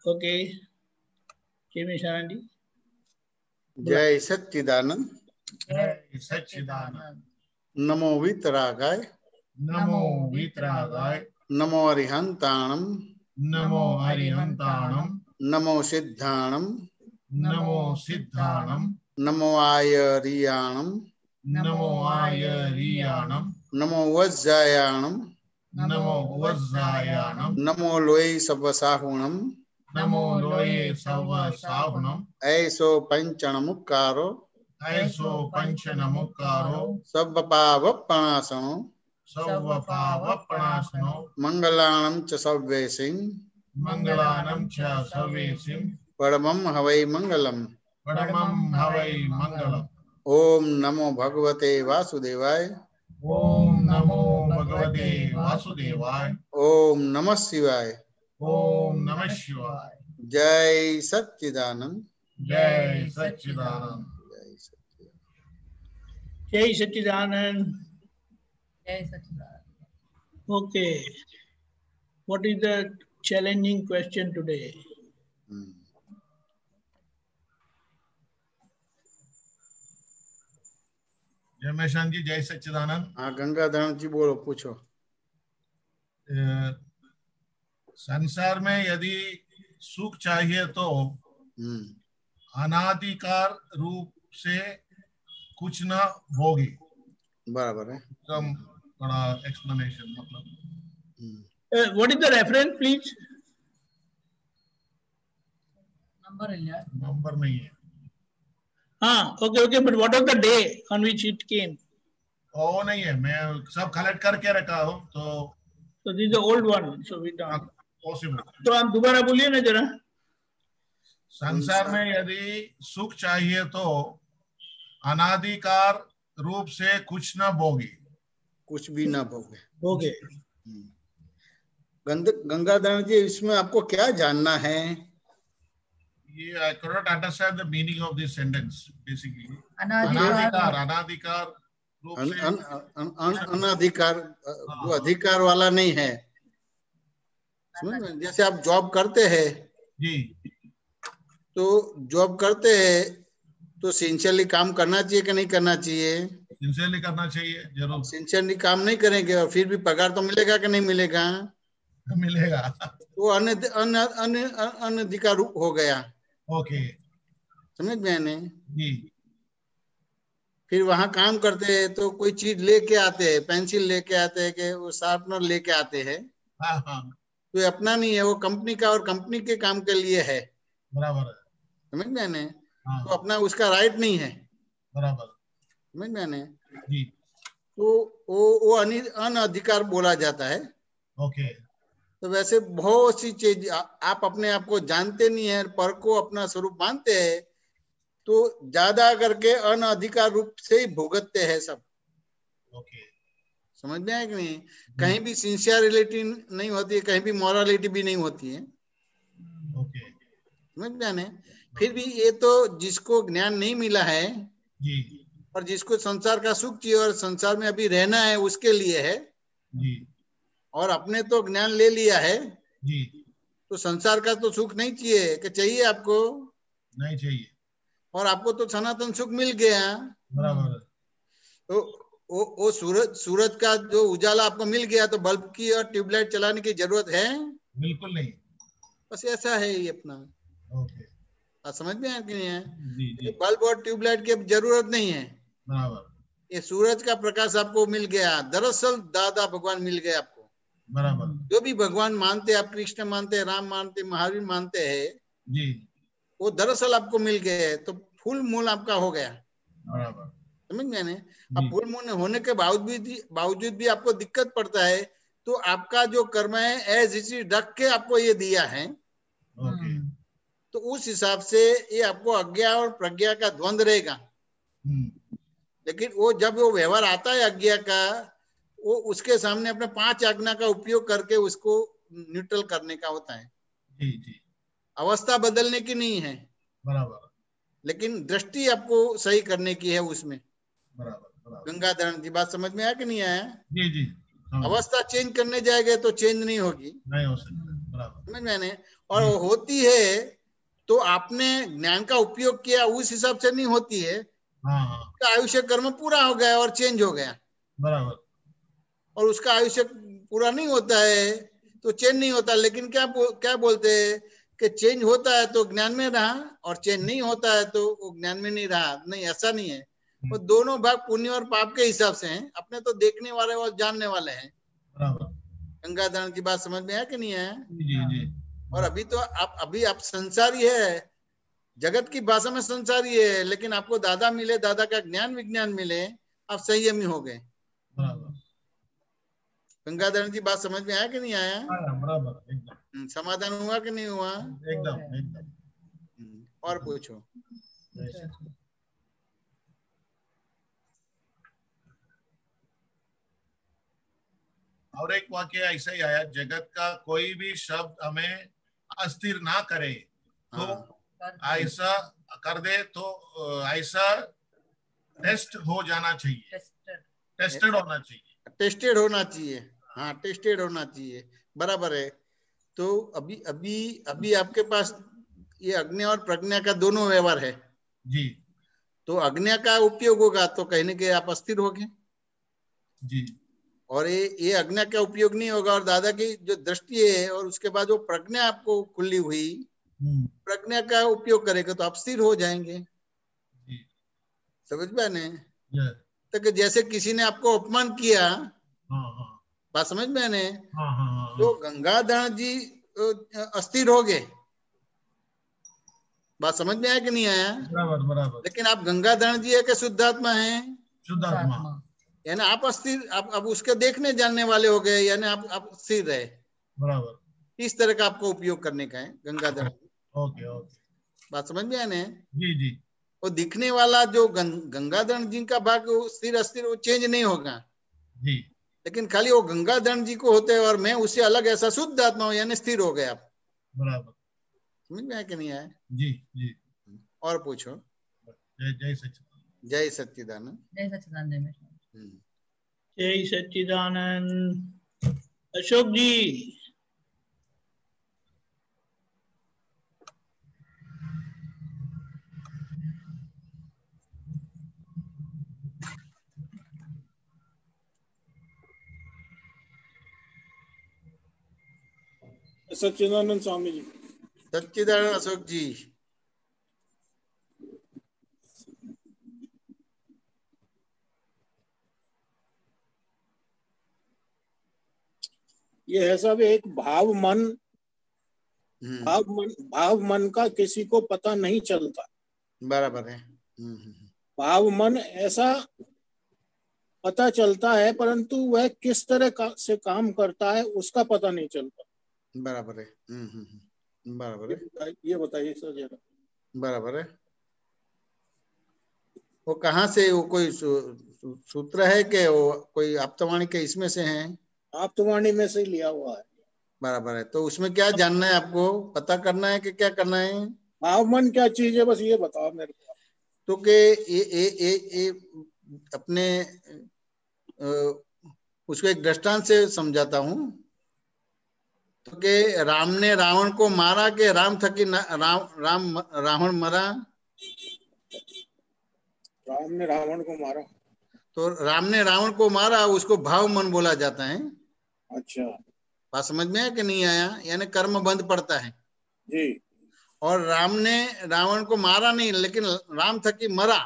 Okay, जी। जय सच्चिदानंद। जय सच्चिदानंद। नमो वीतरागाय। नमो वीतरागाय। नमो अरिहंताणम। नमो अरिहंताणम। नमो सिद्धाणम। नमो सिद्धाणम। नमो आयरियाणम। नमो आयरियाणम। नमो वज्जायाणम। नमो वज्रायाणम। नमो लोय सवसाहुणम। नमो लोये सवसाहुणम। ऐसो पंचणमुक्कारो। ऐसो पंचनमुक्कारो। सव्वपावप्पणासनो। सव्वपावप्पणासनो। मंगलाणं च सव्वेसिं। मंगलानं च सवेसिं। परमं हवै मंगलम्। परमं हवै मंगलम्। ओम नमो भगवते वासुदेवाय। ओम नमो भगवते वासुदेवाय। ओम नमः शिवाय। ओम नमः शिवाय। जय सच्चिदानंद। जय सच्चिदानंद। जय सच्चिदानंद। जय सच्चिदानंद। Okay, what is the challenging question today? जय मेशान जी, जय सच्चिदानंद। हाँ, गंगाधर जी बोलो, पूछो। संसार में यदि सुख चाहिए तो अनादिकार रूप से कुछ न भोगी। बराबर है। एकदम बड़ा एक्सप्लेनेशन, मतलब What is the reference, please? Number नहीं है। हाँ, okay, but what was the day on which it came? ओ नहीं है, मैं सब कलेक्ट करके रखा हूँ तो। So this is the old one, so we don't. Possible. तो आप दोबारा बोलिए ना जरा। संसार में यदि सुख चाहिए तो अनादिकार रूप से कुछ न भोगी। कुछ भी ना भोगे। भोगे। गंगाधर जी, इसमें आपको क्या जानना है? ये I could not understand the meaning of this sentence basically. अनादिकार रूप से अनाधिकार जो अधिकार वाला नहीं है। समझ में? जैसे आप जॉब करते हैं जी, तो जॉब करते हैं तो सिंसियरली काम करना चाहिए कि नहीं करना चाहिए? सिंसियरली करना चाहिए, जरूर। सिंसियरली काम नहीं करेंगे और फिर भी पगार तो मिलेगा कि नहीं मिलेगा? मिलेगा। वो अनधिकार हो गया। ओके, समझ में आने? जी। फिर वहां काम करते हैं तो कोई चीज लेके आते हैं, पेंसिल लेके आते हैं कि वो शार्पनर लेके आते हैं। हाँ हाँ, तो अपना नहीं है, वो कंपनी का और कंपनी के काम के लिए है। बराबर है। समझ में आने? हाँ, तो अपना उसका राइट नहीं है। बराबर। समझ में आने? जी। तो वो अनधिकार बोला जाता है। ओके। तो वैसे बहुत सी चीज आप अपने आप को जानते नहीं है, पर को अपना स्वरूप मानते हैं, तो ज्यादा करके अनधिकार रूप से ही भुगतते हैं सब। ओके, समझ में आया कि नहीं? कहीं भी सिंसियरिटी नहीं होती है, कहीं भी मॉरलिटी भी नहीं होती है। ओके, समझ में आने? फिर भी ये तो जिसको ज्ञान नहीं मिला है जी, और जिसको संसार का सुख चाहिए और संसार में अभी रहना है, उसके लिए है। जी, और अपने तो ज्ञान ले लिया है, जी, तो संसार का तो सुख नहीं चाहिए कि चाहिए आपको? नहीं चाहिए। और आपको तो सनातन सुख मिल गया। बराबर है। तो वो सूरज का जो उजाला आपको मिल गया, तो बल्ब की और ट्यूबलाइट चलाने की जरूरत है? बिल्कुल नहीं। बस ऐसा है ये अपना। ओके, समझ में आया कि नहीं है? जी, जी, बल्ब और ट्यूबलाइट की जरूरत नहीं है। बराबर। ये सूरज का प्रकाश आपको मिल गया, दरअसल दादा भगवान मिल गए आपको। बराबर। जो भी भगवान मानते हैं आप, कृष्ण मानते हैं, राम मानते, महावीर मानते हैं, जी, वो दरअसल आपको मिल गए, तो फुल मून आपका हो गया। बराबर। समझ में आने? अब फुल मून होने के बावजूद भी आपको दिक्कत पड़ता है, तो आपका जो कर्म है एज इट रख के आपको ये दिया है। ओके, तो उस हिसाब से ये आपको अज्ञा और प्रज्ञा का द्वंद रहेगा। लेकिन वो जब वो व्यवहार आता है अज्ञा का, वो उसके सामने अपने 5 आज्ञा का उपयोग करके उसको न्यूट्रल करने का होता है। जी, जी, अवस्था बदलने की नहीं है, बराबर, लेकिन दृष्टि आपको सही करने की है उसमें। बराबर, बराबर। गंगाधरण की बात समझ में आया कि नहीं आया? जी, जी, अवस्था चेंज करने जाएंगे तो चेंज नहीं होगी। नहीं हो सकता। समझ में आने, और होती है तो आपने ज्ञान का उपयोग किया उस हिसाब से नहीं होती है। उसका आयुष्य कर्म पूरा हो गया और चेंज हो गया, बराबर। और उसका आयुष्य पूरा नहीं होता है तो चेंज नहीं होता। लेकिन क्या बोलते हैं कि चेंज होता है तो ज्ञान में रहा, और चेंज नहीं होता है तो वो ज्ञान में नहीं रहा। नहीं, ऐसा नहीं है। वो दोनों भाग पुण्य और पाप के हिसाब से हैं। अपने तो देखने वाले और जानने वाले हैं। बराबर। गंगाधरण की बात समझ में आया कि नहीं आया? जी जी। और अभी आप संसारी है, जगत की भाषा में संसारी है, लेकिन आपको दादा मिले, दादा का ज्ञान विज्ञान मिले, आप संयमी हो गए। बराबर। गंगाधरण की बात समझ में आया कि नहीं आया? बराबर, एकदम। समाधान हुआ कि नहीं हुआ? एकदम एकदम। और पूछो। और एक वाक्य ऐसा ही आया, जगत का कोई भी शब्द हमें अस्थिर ना करे तो ऐसा कर दे तो ऐसा टेस्ट हो जाना चाहिए, टेस्टेड होना चाहिए, टेस्टेड होना चाहिए। हाँ, टेस्टेड होना चाहिए, बराबर है। तो अभी अभी अभी आपके पास ये अज्ञा और प्रज्ञा का दोनों व्यवहार है जी। तो अज्ञा का उपयोग होगा तो कहीं ना कहीं आप अस्थिर होगे जी। और ये अज्ञा का उपयोग नहीं होगा, और दादा की जो दृष्टि है और उसके बाद जो प्रज्ञा आपको खुली हुई, प्रज्ञा का उपयोग करेगा तो आप स्थिर हो जाएंगे। जी। समझ में आने तो जैसे किसी ने आपको अपमान किया, बात समझ में आने, तो गंगाधर जी अस्थिर हो गए। बात समझ में आया कि नहीं आया? बराबर बराबर। लेकिन आप गंगाधर जी है कि शुद्धात्मा है? शुद्धात्मा। यानी आप अस्थिर, आप अब उसके देखने जानने वाले हो गए, यानी आप स्थिर रहे। बराबर। इस तरह का आपको उपयोग करने का है गंगाधर। Okay okay. बात समझ में आने? जी जी। वो दिखने वाला जो गंगाधर जी का भाग स्थिर अस्थिर वो चेंज नहीं होगा जी। लेकिन खाली वो गंगाधर जी को होते हैं और मैं उससे अलग ऐसा शुद्ध आत्मा हूं, यानी स्थिर हो गए आप। बराबर। समझ में आया कि नहीं आया? जी जी। और पूछो। जय जय सच्चिदानंद। जय सच्चिदानंद। जय सच्चिदानंद। जय सच्चिदानंद। अशोक जी। सच्चिदानंद स्वामी जी। सच्चिदानंद अशोक जी। ये है सब एक भाव मन का किसी को पता नहीं चलता। बराबर है। भाव मन ऐसा पता चलता है परंतु वह किस तरह से काम करता है उसका पता नहीं चलता। बराबर है। बराबर है। ये बताइए सर जरा। बराबर है। वो कहाँ से, वो कोई सूत्र है कि वो कोई आप्तवाणी के इसमें से है? आप्तवाणी में से लिया हुआ है। बराबर है। तो उसमें क्या जानना है आपको, पता करना है कि क्या करना है? भाव मन क्या चीज है बस ये बताओ मेरे को। तो के ये अपने उसको एक दृष्टांत से समझाता हूं। तो के राम ने रावण को मारा के राम थकी रावण मरा? राम ने रावण को मारा। तो राम ने रावण को मारा, उसको भाव मन बोला जाता है। अच्छा, बात समझ में आया कि नहीं आया? यानी कर्म बंद पड़ता है जी। और राम ने रावण को मारा नहीं, लेकिन राम थकी मरा,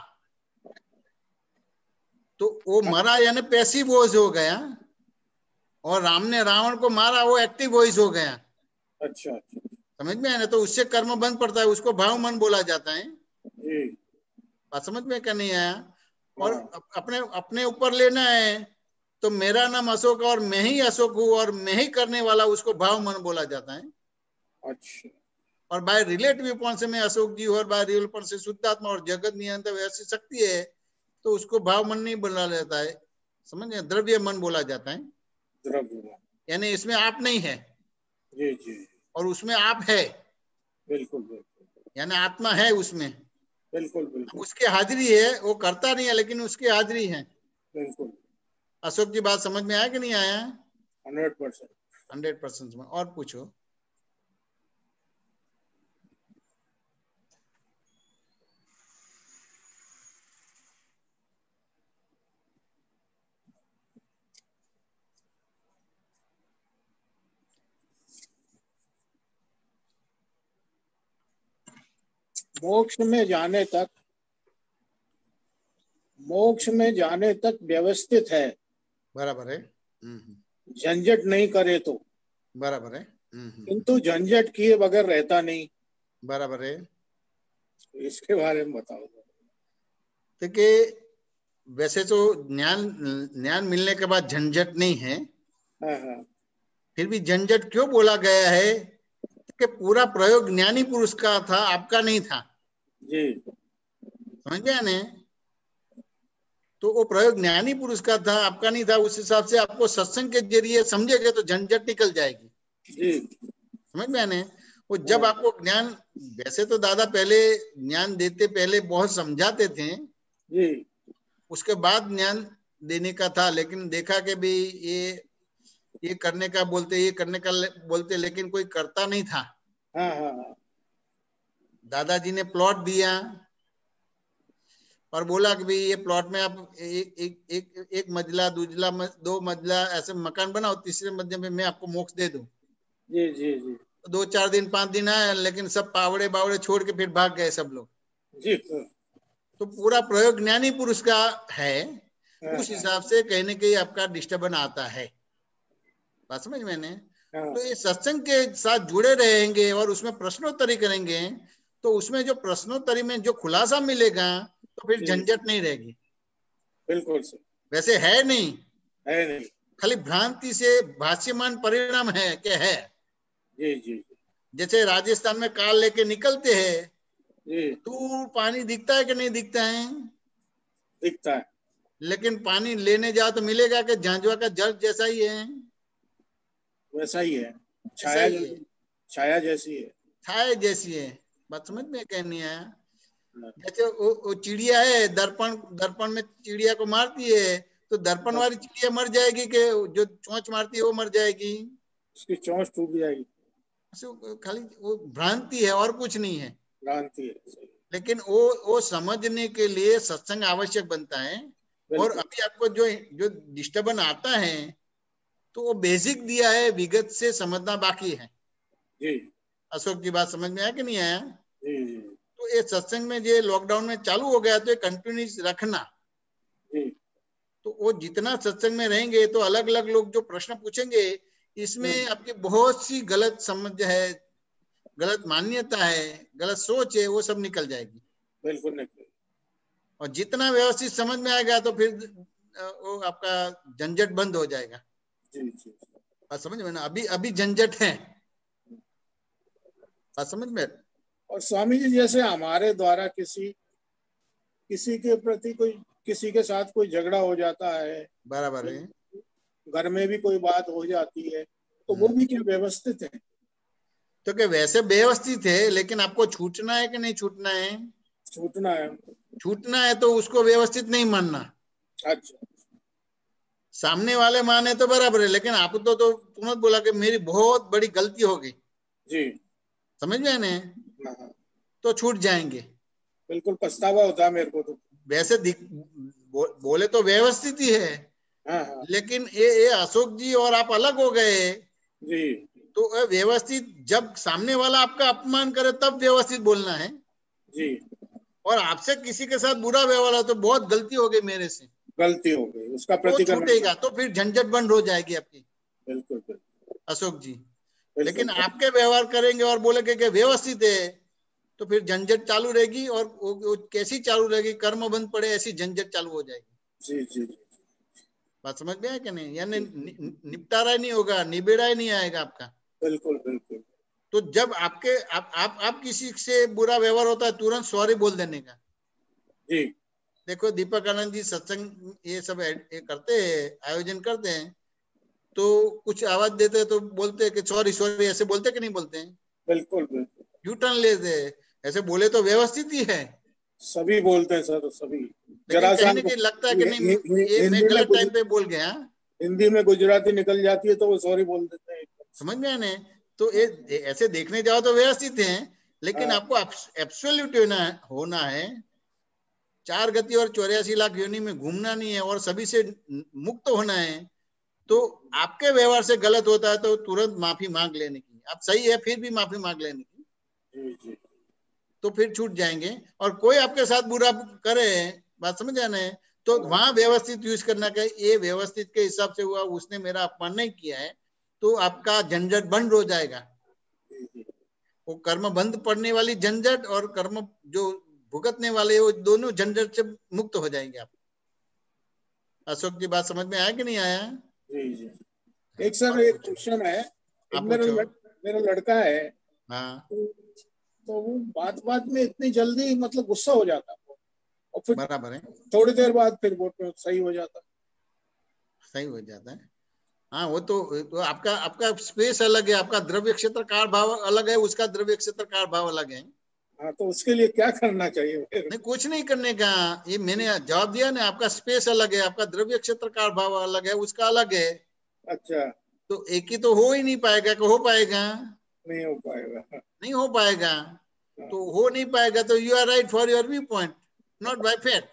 तो वो मरा यानी पैसिव वॉइस हो गया, और राम ने रावण को मारा वो एक्टिव वॉइस हो गया। अच्छा। समझ में आया ना? तो उससे कर्म बंद पड़ता है, उसको भाव मन बोला जाता है। जी। बात समझ में क्या नहीं आया? और अपने ऊपर लेना है तो मेरा नाम अशोक और मैं ही अशोक हूं और मैं ही करने वाला, उसको भाव मन बोला जाता है। अच्छा। और बाय रिलेटिव पॉइंट से मैं अशोक जी हूं और बाय रियल पॉइंट से शुद्धात्मा और जगत नियंत्रण ऐसी शक्ति है, तो उसको भाव मन नहीं बोला जाता है। समझ, द्रव्य मन बोला जाता है। द्रव्य, यानी इसमें आप नहीं है। जी जी। और उसमें आप है। बिल्कुल बिल्कुल। यानी आत्मा है उसमें। बिल्कुल बिल्कुल। उसकी हाजिरी है, वो करता नहीं है लेकिन उसकी हाजिरी है। बिल्कुल। अशोक जी बात समझ में आया कि नहीं आया? 100%। 100% में। और पूछो। मोक्ष में जाने तक व्यवस्थित है। बराबर है। झंझट नहीं करे तो। बराबर है। किंतु झंझट किए बगैर रहता नहीं। बराबर है। इसके बारे में बताओ। देखिए, वैसे तो ज्ञान मिलने के बाद झंझट नहीं है। हाँ। फिर भी झंझट क्यों बोला गया है कि पूरा प्रयोग ज्ञानी पुरुष का था, आपका नहीं था जी। समझ गया ने? तो वो प्रयोग ज्ञानी पुरुष का था, आपका नहीं था। उस हिसाब से आपको सत्संग के जरिए समझेंगे तो झंझट निकल जाएगी जी। समझ में आने? वो जब आपको ज्ञान, वैसे तो दादा पहले ज्ञान देते पहले बहुत समझाते थे जी। उसके बाद ज्ञान देने का था, लेकिन देखा कि भी ये करने का बोलते, ये करने का बोलते, लेकिन कोई करता नहीं था। हाँ। दादाजी ने प्लॉट दिया और बोला कि भाई ये प्लॉट में आप एक मंजिला, दूसरा 2 मंजिला ऐसे मकान बनाओ, तीसरे मंजिल में मैं आपको मोक्ष दे दूं। जी जी जी। 2-4 दिन 5 दिन आए, लेकिन सब पावड़े बावड़े छोड़ के फिर भाग गए सब लोग जी। तो पूरा प्रयोग ज्ञानी पुरुष का है। उस हिसाब से कहने के आपका डिस्टर्बेंस आता है। बात समझ मैंने? तो ये सत्संग के साथ जुड़े रहेंगे और उसमें प्रश्नोत्तरी करेंगे तो उसमें जो प्रश्नोत्तरी में जो खुलासा मिलेगा तो फिर झंझट नहीं रहेगी। बिल्कुल सही। वैसे है नहीं, खाली भ्रांति से भाष्यमान परिणाम है कि है। जी जी। जैसे राजस्थान में कार लेके निकलते हैं जी। दूर पानी दिखता है कि नहीं दिखता है? दिखता है। लेकिन पानी लेने जाओ तो मिलेगा कि झांझवा का जल जैसा ही है? वैसा ही है। छाया जैसी है। छाया जैसी है। बात समझ में कहनी है? जैसे वो चिड़िया है, दर्पण में चिड़िया को मारती है तो दर्पण वाली चिड़िया मर जाएगी कि जो चोंच मारती है वो मर जाएगी? उसकी चोंच टूट जाएगी। खाली वो भ्रांति है और कुछ नहीं है। भ्रांति है। लेकिन वो समझने के लिए सत्संग आवश्यक बनता है। और अभी आपको जो डिस्टर्बेंस आता है तो वो बेसिक दिया है, विगत से समझना बाकी है। जी। अशोक की बात समझ में आया कि नहीं आया? जी। तो ये सत्संग में जो लॉकडाउन में चालू हो गया तो ये कंटिन्यूस रखना। जी। तो वो जितना सत्संग में रहेंगे तो अलग अलग लोग जो प्रश्न पूछेंगे इसमें आपकी बहुत सी गलत समझ है, गलत मान्यता है, गलत सोच है, वो सब निकल जाएगी। बिल्कुल निकल। और जितना व्यवस्थित समझ में आएगा तो फिर वो आपका झंझट बंद हो जाएगा। जी जी। बात समझ में ना? अभी झंझट है। बात समझ में? और स्वामी जी जैसे हमारे द्वारा किसी के प्रति किसी के साथ कोई झगड़ा हो जाता है, बराबर है, घर में भी कोई बात हो जाती है तो वो भी क्या व्यवस्थित है? तो क्या वैसे व्यवस्थित है, लेकिन आपको छूटना है कि नहीं छूटना है? छूटना है। छूटना है तो उसको व्यवस्थित नहीं मानना। अच्छा। सामने वाले माने तो बराबर है, लेकिन आप तो तुरंत बोला कि मेरी बहुत बड़ी गलती हो गई। जी। समझ गए ना? तो छूट जाएंगे। बिल्कुल पछतावा होता है मेरे को तो। वैसे बोले तो व्यवस्थित ही है। हाँ। लेकिन ये अशोक जी और आप अलग हो गए जी। तो व्यवस्थित, जब सामने वाला आपका अपमान करे तब व्यवस्थित बोलना है जी। और आपसे किसी के साथ बुरा व्यवहार हो तो बहुत गलती हो गई, मेरे से गलती हो गई, उसका प्रतिक्रमण तो छूटेगा, तो फिर झंझट बंद हो जाएगी आपकी। बिल्कुल अशोक जी। लेकिन आपके व्यवहार करेंगे और बोलेंगे कि व्यवस्थित है तो फिर झंझट चालू रहेगी। और वो कैसी चालू रहेगी? कर्म बंद पड़े ऐसी झंझट चालू हो जाएगी। जी जी। बात समझ में आया कि नहीं? यानी निपटारा नहीं होगा, निबेड़ा ही नहीं आएगा आपका। बिल्कुल बिल्कुल। तो जब आपके आप किसी से बुरा व्यवहार होता है तुरंत सॉरी बोल देने का। जी। देखो दीपक आनंद जी सत्संग ये सब करते हैं, आयोजन करते हैं, तो कुछ आवाज देते हैं तो बोलते हैं कि सॉरी सॉरी, ऐसे बोलते कि नहीं बोलते हैं? बिल्कुल बिल्कुल। यू टर्न लेते, ऐसे बोले तो व्यवस्थित ही है। सभी बोलते हैं सर, सभी। लेकिन कहीं ना कहीं लगता है कि नहीं ये मैं गलत टाइम पे बोल गया। हिंदी में गुजराती निकल जाती है तो वो सॉरी बोल देते हैं। समझ में आने? तो ये ऐसे देखने जाओ तो व्यवस्थित है, लेकिन आपको एब्सोल्यूट होना है। 4 गति और 84 लाख योनि में घूमना नहीं है और सभी से मुक्त होना है। तो आपके व्यवहार से गलत होता है तो तुरंत माफी मांग लेने की। आप सही है फिर भी माफी मांग लेने की। जी जी। तो फिर छूट जाएंगे। और कोई आपके साथ बुरा करे, बात समझ आना है, तो वहां व्यवस्थित यूज करना का, ये व्यवस्थित के हिसाब से हुआ, उसने मेरा अपमान नहीं किया है, तो आपका झंझट बंद हो जाएगा। वो कर्म बंद पड़ने वाली झंझट और कर्म जो भुगतने वाले, वो दोनों झंझट से मुक्त हो जाएंगे आप। अशोक जी बात समझ में आया कि नहीं आया? जी जी। एक सर एक क्वेश्चन है, एक मेरा लड़का है। हाँ। तो वो बात बात में इतनी जल्दी मतलब गुस्सा हो जाता है, और फिर बराबर है, थोड़ी देर बाद फिर वो सही हो जाता है। सही हो जाता है। हाँ, वो तो आपका आपका स्पेस अलग है, आपका द्रव्य क्षेत्र काल भाव अलग है, उसका द्रव्य क्षेत्र काल भाव अलग है। हाँ, तो उसके लिए क्या करना चाहिए फिर? नहीं, कुछ नहीं करने का, ये मैंने जवाब दिया ना, आपका स्पेस अलग है, आपका द्रव्य क्षेत्र काल भाव अलग है, उसका अलग है। अच्छा। तो एक ही तो हो ही नहीं पाएगा, कि हो पाएगा? नहीं हो पाएगा। नहीं हो पाएगा। तो हो नहीं पाएगा, तो you are right for your view point, not by fact.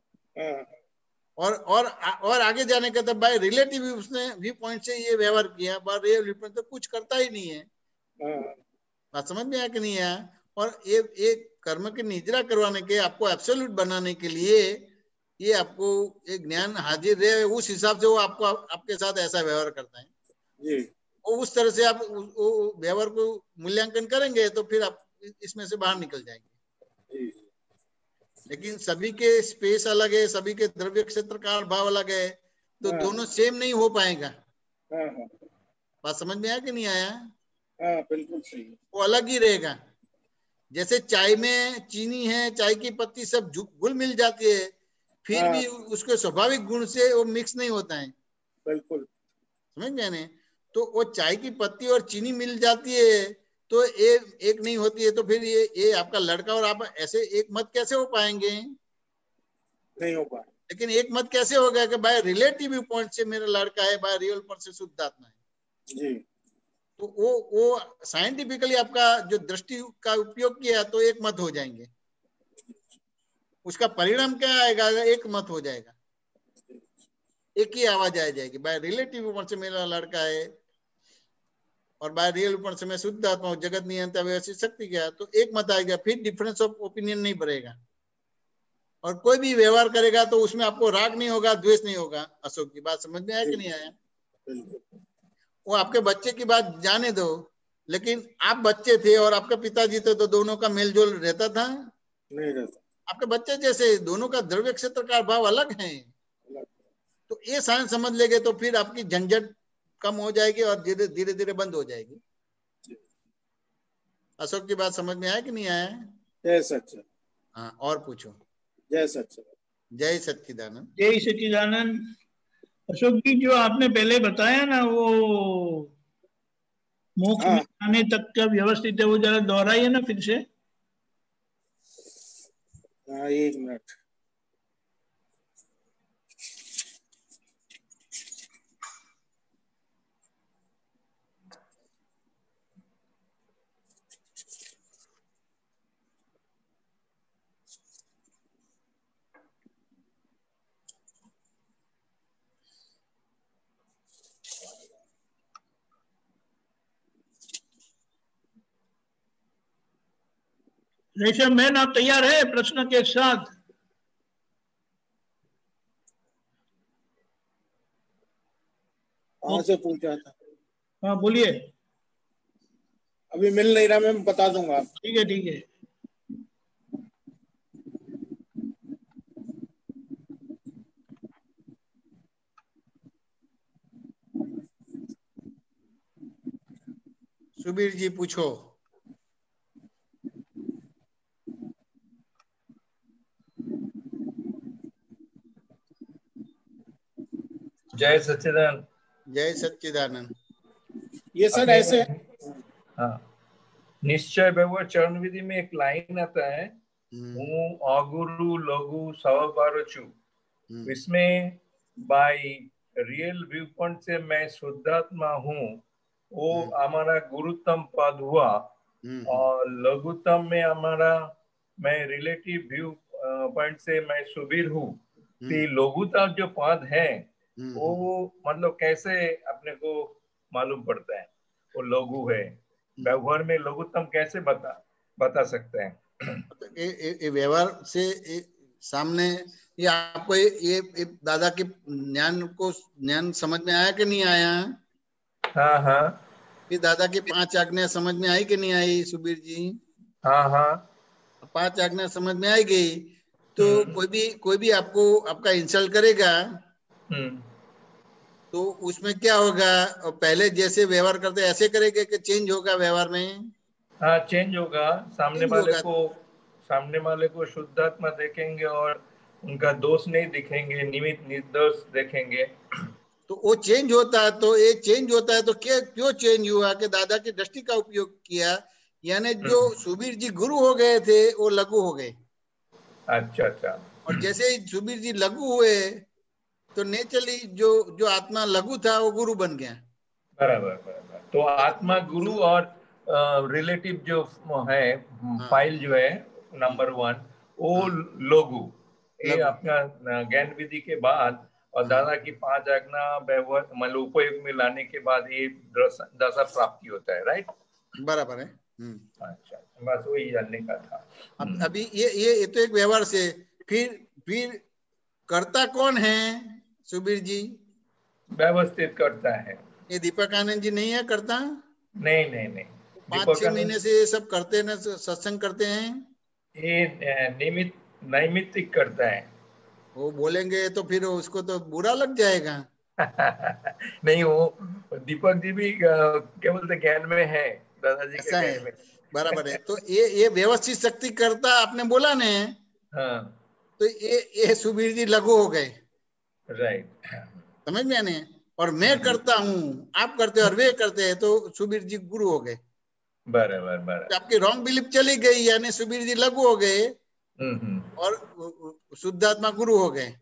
और आगे जाने का, तो बाय रिलेटिव उसने व्यू पॉइंट से ये व्यवहार किया, बाय रियल व्यू पॉइंट तो कुछ करता ही नहीं है। बात समझ में आया कि नहीं आया? और ये कर्म की निद्रा करवाने के, आपको एब्सोल्यूट बनाने के लिए, ये आपको एक ज्ञान हाजिर रहे, उस हिसाब से वो आपको आपके साथ ऐसा व्यवहार करता है जी। और उस तरह से आप व्यवहार को मूल्यांकन करेंगे, तो फिर आप इसमें से बाहर निकल जाएंगे। जी। लेकिन सभी के स्पेस अलग है, सभी के द्रव्य क्षेत्र का भाव अलग है, तो दोनों सेम नहीं हो पाएगा। बात समझ में आया कि नहीं आया? बिल्कुल सही। वो अलग ही रहेगा। जैसे चाय में चीनी है, चाय की पत्ती सब घुल मिल जाती है, फिर भी उसके स्वाभाविक गुण से वो मिक्स नहीं होता है। बिल्कुल समझ गए ना? तो वो चाय की पत्ती और चीनी मिल जाती है, तो एक नहीं होती है, तो फिर ये आपका लड़का और आप ऐसे एक मत कैसे हो पाएंगे? नहीं हो पाए। लेकिन एक मत कैसे होगा कि बाय रिलेटिव व्यू पॉइंट से मेरा लड़का है, बाय रियल पॉइंट से शुद्ध आत्मा है। जी। तो वो साइंटिफिकली आपका जो दृष्टि का उपयोग किया, तो एक मत हो जाएंगे। उसका परिणाम क्या आएगा? एक मत हो जाएगा, एक ही आवाज आ जाएगी, बाय रिलेटिव व्यू पॉइंट से मेरा लड़का है और बाय रियल व्यू पॉइंट से मैं शुद्ध आत्मा हूँ, जगत नियंता व्यवस्थित शक्ति क्या, तो एक मत आएगा, फिर डिफरेंस ऑफ ओपिनियन नहीं बढ़ेगा। और कोई भी व्यवहार करेगा तो उसमें आपको राग नहीं होगा, द्वेष नहीं होगा। अशोक की बात समझ में आया कि नहीं आया? वो आपके बच्चे की बात जाने दो, लेकिन आप बच्चे थे और आपके पिताजी थे, तो दोनों का मेलजोल रहता था? नहीं रहता। आपके बच्चे जैसे, दोनों का द्रव्य क्षेत्र का भाव अलग है। तो ये साइंस समझ लेंगे, तो फिर आपकी झंझट कम हो जाएगी और धीरे धीरे धीरे बंद हो जाएगी। अशोक की बात समझ में आया कि नहीं आया? जय सच्चिदानंद। हाँ, और पूछो। जय सच्चिदानंद। जय सच्चिदानंद। जय सच्चिदानंद। अशोक जी, जो आपने पहले बताया ना, वो मोक्ष में आने तक का व्यवस्थित है, वो जरा दोहराइए ना फिर से। एक मिनट। रेशम मैन, आप तैयार है प्रश्न के साथ? कहाँ से पूछा था? हाँ बोलिए। अभी मिल नहीं रहा, मैं बता दूंगा। ठीक है ठीक है। सुबीर जी पूछो। जय सच्चिदानंद। जय सच्चिदानंद। ये सर ऐसे, हाँ, निश्चय व्यवहार चरण विधि में एक लाइन आता है, हूँ अगुरु लघु सवबारचु। इसमें बाय रियल व्यू पॉइंट से मैं शुद्धात्मा हूँ, वो हमारा गुरुतम पद हुआ। और लघुतम में हमारा मैं रिलेटिव व्यू पॉइंट से मैं सुबीर हूँ। लघुता जो पद है वो मतलब कैसे अपने को मालूम पड़ता है वो लघु है? व्यवहार में लघुतम कैसे बता सकते हैं? ये व्यवहार से सामने ये आपको ये दादा के ज्ञान समझ में आया कि नहीं आया? हाँ हाँ ये दादा की 5 आज्ञा समझ में आई कि नहीं आई सुबीर जी? हाँ हाँ 5 आज्ञा समझ में आई गई तो कोई भी आपको आपका इंसल्ट करेगा तो उसमें क्या होगा? पहले जैसे व्यवहार करते ऐसे करेंगे कि चेंज होगा व्यवहार में? हाँ चेंज होगा। चेंज सामने वाले को शुद्धात्मा देखेंगे और उनका दोष नहीं दिखेंगे, निमित्त निर्दोष देखेंगे। तो वो चेंज होता है। तो ये चेंज होता है तो क्यों चेंज हुआ कि दादा की दृष्टि का उपयोग किया, यानी जो सुबीर जी गुरु हो गए थे वो लघु हो गए। अच्छा अच्छा। और जैसे ही सुबीर जी लघु हुए तो नेचुरली जो आत्मा लघु था वो गुरु बन गया। बराबर बराबर। तो आत्मा गुरु और रिलेटिव जो है फाइल जो है नंबर 1 वो लोगु, ये अपना ज्ञान विधि के बाद और दादा की 5 आज्ञा व्यवहार मतलब उपयोग में लाने के बाद ये दशा प्राप्ति होता है। राइट, बराबर है। अच्छा, बस वही जानने का था। अभी ये तो एक व्यवहार से फिर करता कौन है सुबीर जी? व्यवस्थित करता है। ये दीपक आनंद जी नहीं है करता? नहीं 5-6 महीने से ये सब करते हैं, सत्संग करते हैं। ये नैमित्तिक करता है। वो बोलेंगे तो फिर उसको तो बुरा लग जाएगा। नहीं, वो दीपक जी भी क्या बोलते ज्ञान में है, दादाजी के ज्ञान में। बराबर है। तो ये व्यवस्थित शक्ति करता आपने बोला ने, हाँ, तो ये सुबीर जी लघु हो गए। राइट, समझ में आने? और मैं करता हूँ, आप करते और वे करते हैं, तो सुबीर जी गुरु हो गए। बराबर। तो आपकी रॉन्ग बिलीफ चली गई, यानी सुबीर जी लघु हो गए और शुद्धात्मा गुरु हो गए।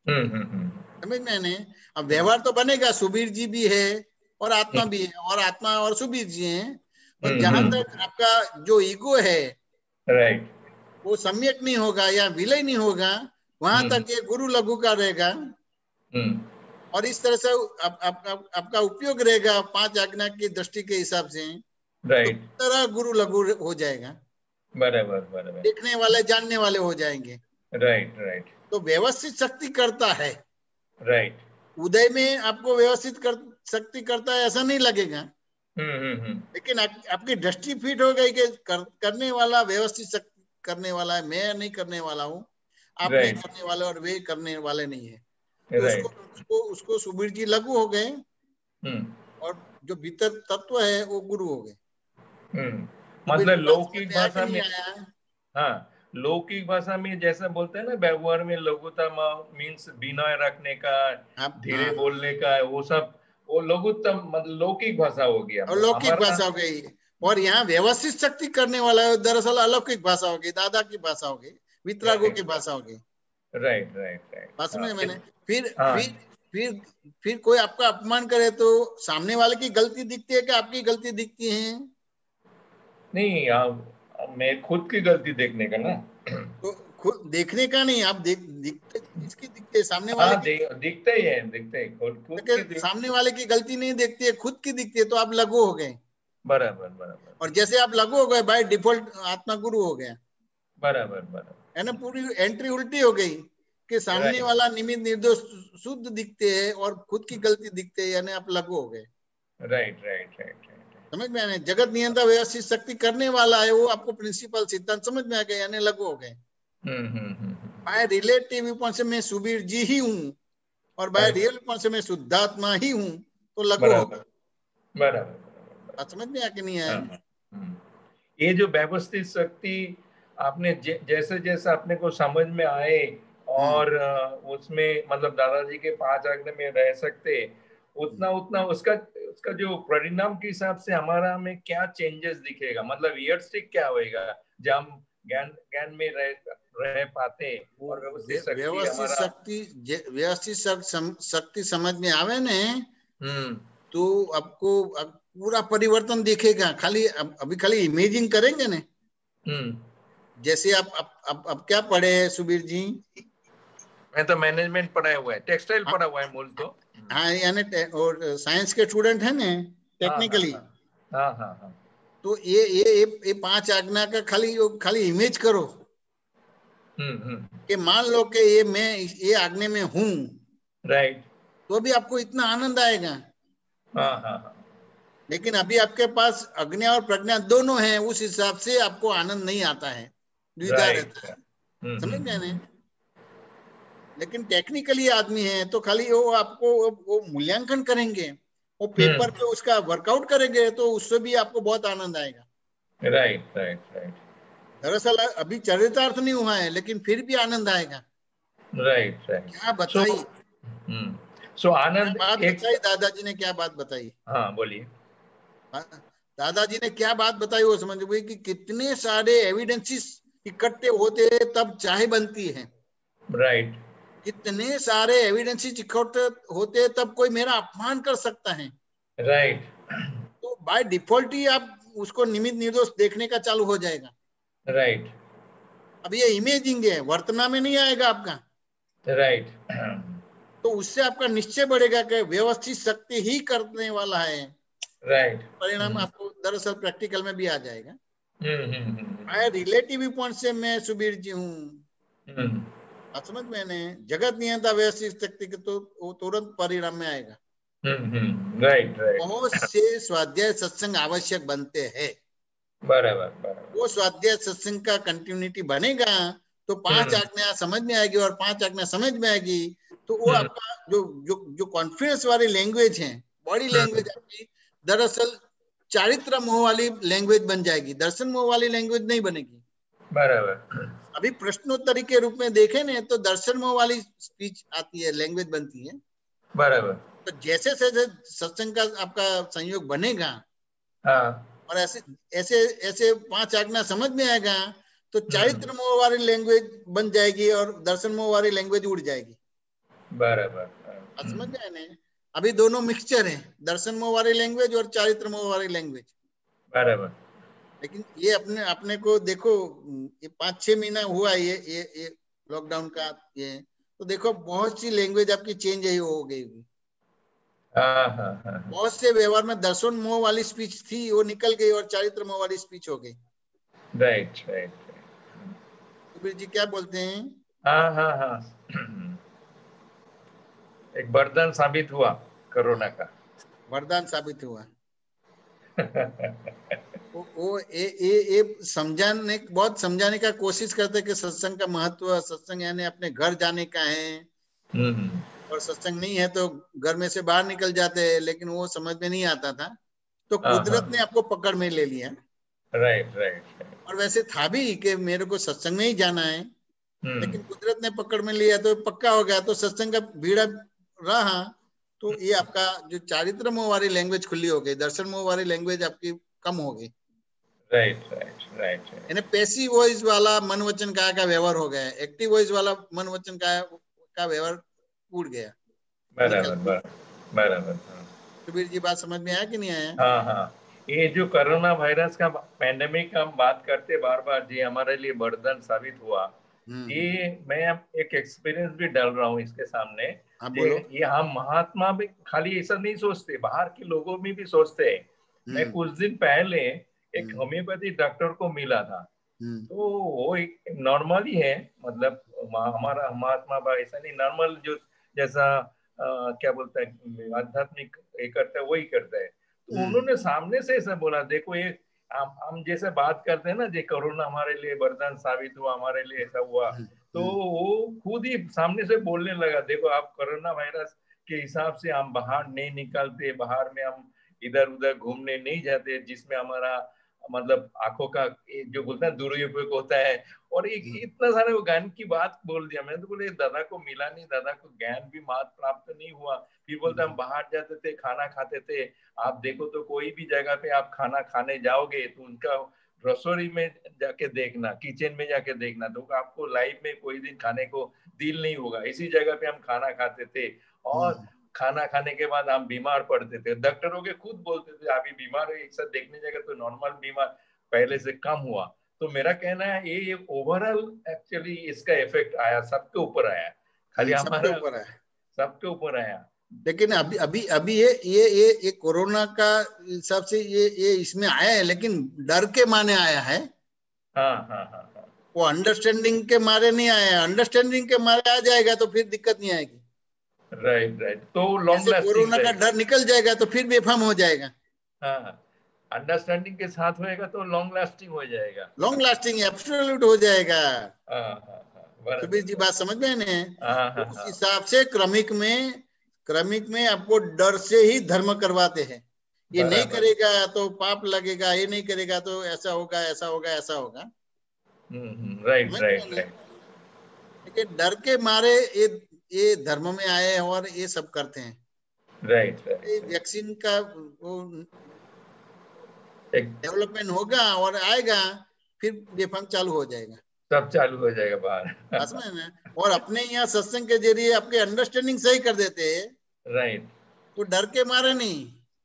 समझ में आने? अब व्यवहार तो बनेगा, सुबीर जी भी है और आत्मा भी है, और आत्मा और सुबीर जी हैं। और जहां तक आपका जो ईगो है, राइट, वो सम्यक नहीं होगा या विलय नहीं होगा, वहां तक ये गुरु लघु का रहेगा। और इस तरह से आपका उपयोग रहेगा 5 आज्ञा की दृष्टि के हिसाब से, राइट, तो तरह गुरु लघु हो जाएगा। बराबर, देखने वाले जानने वाले हो जाएंगे। राइट, तो व्यवस्थित शक्ति करता है। राइट, उदय में आपको व्यवस्थित शक्ति करता है ऐसा नहीं लगेगा, लेकिन आपकी दृष्टि फिट हो गई कि करने वाला व्यवस्थित करने वाला है, मैं नहीं करने वाला हूँ, आप नहीं करने वाले और वे करने वाले नहीं है। तो उसको सुबीर जी लघु हो गए और जो भीतर तत्व है वो गुरु हो गए। मतलब लौकिक भाषा में, हाँ, लौकिक भाषा में जैसा बोलते हैं ना, व्यवहार में लघुतम मीन्स विनय रखने का, धीरे बोलने का, वो सब वो लघुतम मतलब लौकिक भाषा हो गया, और लौकिक भाषा हो गई। और यहाँ व्यवस्थित शक्ति करने वाला है दरअसल अलौकिक भाषा हो गई, दादा की भाषा हो गई, वितरागों की भाषा हो गई। राइट। बात समझे मैंने? फिर कोई आपका अपमान करे तो सामने वाले की गलती दिखती है कि आपकी गलती दिखती है? नहीं, मैं खुद की गलती देखने का ना। तो खुद देखने का नहीं, आप दिखते किसकी दिखते है? सामने वाले दिखते ही है खुद सामने वाले की गलती नहीं देखती है, खुद की दिखती है, तो आप लघु हो गए। बराबर। और जैसे आप लघु हो गए, बाय डिफॉल्ट आत्मा गुरु हो गया। बराबर है ना? पूरी एंट्री उल्टी हो गई कि सामने वाला निमित्त निर्दोष शुद्ध दिखते हैं और खुद की गलती दिखते हैं, यानी आप लघु हो गए। राइट। समझ में आने? जगत नियंत्रण व्यवस्थित शक्ति करने वाला है, वो आपको प्रिंसिपल सिद्धांत समझ में आ गया, यानी लघु हो गए। बाय रिलेटिव पॉइंट से मैं सुबीर जी ही हूँ और बाय रियल पॉइंट से मैं शुद्धात्मा ही हूँ, तो लघु हो गए। बराबर। समझ में आ कि नहीं आया? ये जो व्यवस्थित शक्ति आपने जैसे अपने को समझ में आए और उसमें मतलब दादाजी के 5 आज्ञा में रह सकते, उतना उसका जो परिणाम के हिसाब से हमारा में क्या चेंजेस दिखेगा, मतलब ईयरस्टिक क्या होएगा जब हम ज्ञान में रह पाते और व्यवस्थित शक्ति समझ में आवे ने, तो आपको पूरा परिवर्तन दिखेगा। अभी खाली इमेजिंग करेंगे ने। जैसे आप क्या पढ़े सुबीर जी? मैं तो मैनेजमेंट पढ़ा हुआ है, टेक्सटाइल पढ़ा हुआ है मूल तो। हाँ, यानी और साइंस के स्टूडेंट है ने टेक्निकली। हाँ। तो ये 5 आज्ञा का खाली इमेज करो कि मान लो कि ये आज्ञा में हूँ, राइट, तो भी आपको इतना आनंद आएगा। हाँ, लेकिन अभी आपके पास अज्ञा और प्रज्ञा दोनों हैं, उस हिसाब से आपको आनंद नहीं आता है, द्विधा रहता है। समझ गए ना? लेकिन टेक्निकली आदमी है तो खाली वो आपको वो मूल्यांकन करेंगे, वो पेपर पे उसका वर्कआउट करेंगे, तो उससे भी आपको बहुत आनंद आएगा। राइट। दरअसल अभी चरितार्थ नहीं हुआ है, लेकिन फिर भी आनंद आएगा। राइट। क्या बताई, सो आनंद बात बताई दादाजी ने, क्या बात बताई? हाँ बोलिए। दादाजी ने क्या बात बताई वो समझ गए कि कितने सारे एविडेंसेस इकट्ठे होते तब चाय बनती है। राइट। कितने सारे एविडेंसेस इकट्ठे होते तब कोई मेरा अपमान कर सकता है। राइट। तो बाय डिफॉल्ट ही आप उसको निमित्त निर्दोष देखने का चालू हो जाएगा। राइट। अब ये इमेजिंग है, वर्तमान में नहीं आएगा आपका। राइट। तो उससे आपका निश्चय बढ़ेगा कि व्यवस्थित शक्ति ही करने वाला है। राइट। परिणाम आपको दरअसल प्रैक्टिकल में भी आ जाएगा। हम्म। रिलेटिव पॉइंट से मैं सुबीर जी हूँ, समझ मैंने जगत नियंता व्यवस्थित शक्ति के तो वो तुरंत परिणाम में आएगा। राइट। बहुत से स्वाध्याय सत्संग आवश्यक बनते हैं। बराबर। वो स्वाध्याय सत्संग का कंटिन्यूटी बनेगा तो 5 आज्ञा समझ में आएगी, और 5 आज्ञा समझ में आएगी तो वो आपका जो कॉन्फिडेंस वाली लैंग्वेज है, बॉडी लैंग्वेज आपकी दरअसल चारित्र मोह वाली लैंग्वेज बन जाएगी, दर्शन मोह वाली लैंग्वेज नहीं बनेगी। बराबर। अभी प्रश्नोत्तरी के रूप में देखें ना तो दर्शन मोह वाली स्पीच आती है, लैंग्वेज बनती है। बराबर। तो जैसे जैसे सत्संग का आपका संयोग बनेगा, हाँ, और ऐसे 5 आज्ञा समझ में आएगा तो चारित्र मोह वाली लैंग्वेज बन जाएगी और दर्शन मोह वाली लैंग्वेज उड़ जाएगी। बराबर। समझ गए ना? अभी दोनों मिक्सचर है, दर्शन मोह वाली लैंग्वेज और चारित्र मोह वाली लैंग्वेज। बराबर। लेकिन ये अपने को देखो, ये 5-6 महीना हुआ ये लॉकडाउन का, ये तो देखो बहुत सी लैंग्वेज आपकी चेंज ही हो गई। हाँ। बहुत से व्यवहार में दर्शन मोह वाली स्पीच थी, वो निकल गई और चारित्र मोह वाली स्पीच हो गई। राइट। सुबीर जी क्या बोलते हैं? हाँ। एक वरदान साबित हुआ कोरोना का। वरदान साबित हुआ। वो ये बहुत समझाने का कोशिश करते कि सत्संग का महत्व, सत्संग यानी अपने घर जाने का है, और सत्संग नहीं है तो घर में से बाहर निकल जाते हैं, लेकिन वो समझ में नहीं आता था। तो कुदरत ने आपको पकड़ में ले लिया। राइट। और वैसे था भी कि मेरे को सत्संग में ही जाना है, लेकिन कुदरत ने पकड़ में लिया तो पक्का हो गया। तो सत्संग का भीड़ रहा तो ये आपका जो चारित्र मोह वाली लैंग्वेज खुली हो गई, दर्शन मोह वाली लैंग्वेज आपकी कम हो गई। राइट। यानी पैसिव वॉइस वाला मन वचन काया का व्यवहार हो गया, एक्टिव वॉइस वाला मन वचन काया का व्यवहार उड़ गया। बराबर। सुबीर जी बात समझ में आया कि नहीं आया? हाँ। ये जो कोरोना वायरस का पैंडेमिक हम बात करते बार जी, हमारे लिए वरदान साबित हुआ। ये मैं एक एक्सपीरियंस भी डाल रहा हूँ इसके सामने। ये हम महात्मा भी खाली ऐसा नहीं सोचते, बाहर के लोगों में भी सोचते हैं। मैं कुछ दिन पहले एक होम्योपैथी डॉक्टर को मिला था, तो वो एक नॉर्मल ही है, मतलब हमारा महात्मा भाई ऐसा नहीं, नॉर्मल जो जैसा क्या बोलता है आध्यात्मिक ये करता है वही करता है। तो उन्होंने सामने से ऐसा बोला, देखो ये हम जैसे बात करते हैं ना, जो कोरोना हमारे लिए वरदान साबित हुआ, हमारे लिए ऐसा हुआ, तो वो खुद ही सामने से बोलने लगा, देखो आप कोरोना वायरस के हिसाब से हम बाहर नहीं निकलते, बाहर में हम इधर उधर घूमने नहीं जाते, जिसमें हमारा मतलब आंखों का जो बोलते हैं दुरुपयोग होता है। और एक इतना सारे वो ज्ञान की बात बोल दिया। मैंने तो बोले दादा को मिला नहीं, दादा को ज्ञान भी मात प्राप्त नहीं हुआ। फिर बोलते हम बाहर जाते थे, खाना खाते थे। आप देखो तो कोई भी जगह पे आप खाना खाने जाओगे तो उनका रसोई में जाके देखना, किचन में जाके देखना, तो आपको लाइफ में कोई दिन खाने को दिल नहीं होगा। इसी जगह पे हम खाना खाते थे, और खाना खाने के बाद हम बीमार पड़ते थे। डॉक्टरों के खुद बोलते थे अभी बीमार है, एक साथ देखने जाएगा तो नॉर्मल बीमार पहले से कम हुआ। तो मेरा कहना है ये ओवरऑल एक्चुअली इसका इफेक्ट आया, सबके ऊपर आया, खाली हमारा सबके ऊपर आया। लेकिन अभी अभी अभी ये कोरोना का हिसाब से ये इसमें आया है, लेकिन डर के माने आया है। हाँ हाँ हाँ हाँ, वो अंडरस्टैंडिंग के मारे नहीं आया है। अंडरस्टैंडिंग के मारे आ जाएगा तो फिर दिक्कत नहीं आएगी। राइट राइट, तो लॉन्ग जैसे लास्टिंग कोरोना का रहेगा। डर निकल जाएगा तो फिर बेफाम हो जाएगा। हाँ, अंडरस्टैंडिंग के साथ होएगा तो लॉन्ग लास्टिंग हो जाएगा। लॉन्ग लास्टिंग एब्सोल्यूट हो जाएगा। हाँ हाँ हाँ, बराबर। सुबीर जी बात समझ में है ना? हाँ हाँ उस हाँ, हिसाब से क्रमिक में आपको डर से ही धर्म करवाते हैं। ये नहीं बराबर। करेगा तो पाप लगेगा, ये नहीं करेगा तो ऐसा होगा, ऐसा होगा, ऐसा होगा। राइट समझ राइट में ना? राइट लेकिन डर के मारे ये धर्म में आए हैं और ये सब करते हैं। राइट ये राइट, वैक्सीन का वो एक डेवलपमेंट होगा और आएगा, फिर बेफाम चालू हो जाएगा। सब चालू हो जाएगा बाहर। बस में ना? और अपने यहाँ सत्संग के जरिए आपके अंडरस्टैंडिंग सही कर देते हैं, राइट तो डर के मारे नहीं,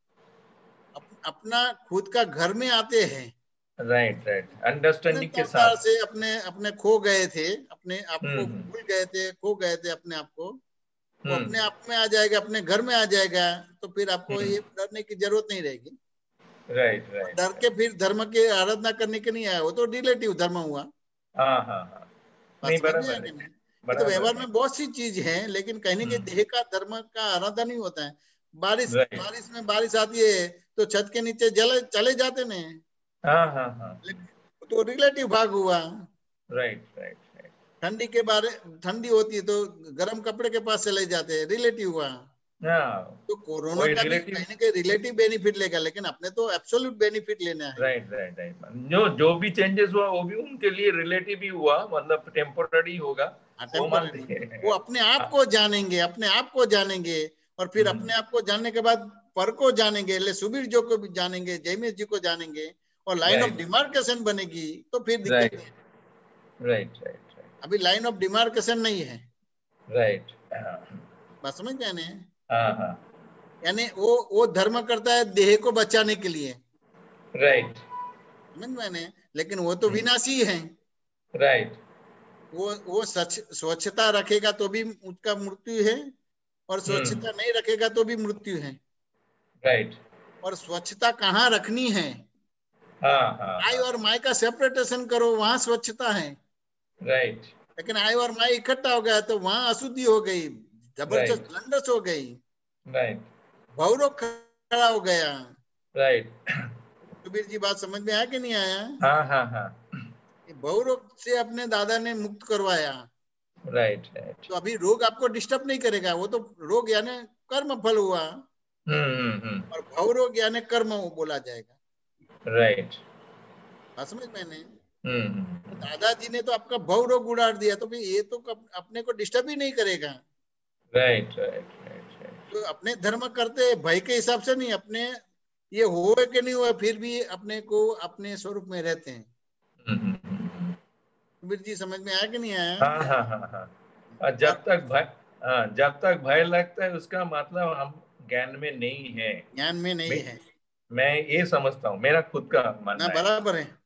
अपना खुद का घर में आते हैं। राइट राइट, अंडरस्टैंडिंग अनंत के अवतार साथ। से अपने अपने खो गए थे, अपने आप को हम्म भूल गए थे, खो गए थे अपने आप को। वो हम्म अपने आप में आ जाएगा, अपने घर में आ जाएगा, तो फिर आपको हम्म, ये डरने की जरूरत नहीं रहेगी। राइट और राइट डर के फिर धर्म की आराधना करने के नहीं आया, वो तो रिलेटिव धर्म हुआ। हाँ हाँ हाँ, बात नहीं समझ में आया बराबर कि है, नहीं? ये तो बराबर व्यवहार है। में बहुत सी चीज है, लेकिन कहने के देह का धर्म का आराधना नहीं होता है। बारिश राइट, बारिश में बारिश आती है तो छत के नीचे चले जाते ना, हाँ हाँ हाँ, तो रिलेटिव भाग हुआ। राइट राइट राइट, ठंडी के बारे ठंडी होती है तो गर्म कपड़े के पास चले जाते हैं, रिलेटिव हुआ। हाँ, तो कोरोना वही का भी रिलेटिव। कहीं ना कहीं रिलेटिव बेनिफिट लेगा, लेकिन अपने तो एब्सोल्यूट बेनिफिट लेना है। राइट राइट राइट, जो भी चेंजेस हुआ वो भी उनके लिए रिलेटिव ही हुआ, मतलब टेम्पोररी होगा, वो मानते टेम्पररी वो हैं। अपने आप को जानेंगे, अपने आप को जानेंगे, और फिर अपने आप को जानने के बाद पर को जानेंगे, ले सुबीर जो को भी जानेंगे, जयमेश जी को जानेंगे, और लाइन ऑफ राइट डिमार्केशन बनेगी, तो फिर दिक्कत राइट नहीं है। राइट राइट अभी लाइन ऑफ डिमार्केशन नहीं है। राइट, बात समझ गए ना? हाँ हाँ, यानी वो धर्म करता है देह को बचाने के लिए, राइट समझ में आने? लेकिन वो तो विनाशी है। राइट, वो स्वच्छता रखेगा तो भी उसका मृत्यु है, और स्वच्छता नहीं रखेगा तो भी मृत्यु है। राइट, और स्वच्छता कहाँ रखनी है? हाँ हाँ आई हाँ, और माई का सेपरेटेशन करो, वहां स्वच्छता है। राइट लेकिन आई और माई इकट्ठा हो गया तो वहां अशुद्धि हो गई, जबरदस्त राइट लंडस हो गई, राइट भवरोग खड़ा हो गया। राइट, सुबीर जी बात समझ में आया कि नहीं आया? हाँ हाँ हाँ, भवरोग से अपने दादा ने मुक्त करवाया, राइट राइट, तो अभी रोग आपको डिस्टर्ब नहीं करेगा। वो तो रोग यानी कर्म फल हुआ, और भव रोग यानी कर्म बोला जाएगा। राइट, बात समझ मैंने? हम्म, तो दादाजी ने तो आपका भव रोग उड़ाड़ दिया, तो फिर ये तो अपने को डिस्टर्ब ही नहीं करेगा। राइट राइट राइट, तो अपने धर्म करते भय के हिसाब से नहीं, अपने ये हो कि नहीं हुआ फिर भी अपने को अपने स्वरूप में रहते हैं। सुबीर जी समझ में आया कि नहीं आया? हाँ हाँ हाँ हाँ, और जब तक भय, हाँ, जब तक भय लगता है उसका मतलब हम ज्ञान में नहीं है। ज्ञान में नहीं है मैं ये समझता हूँ, मेरा खुद का ना, मानना है। बराबर है।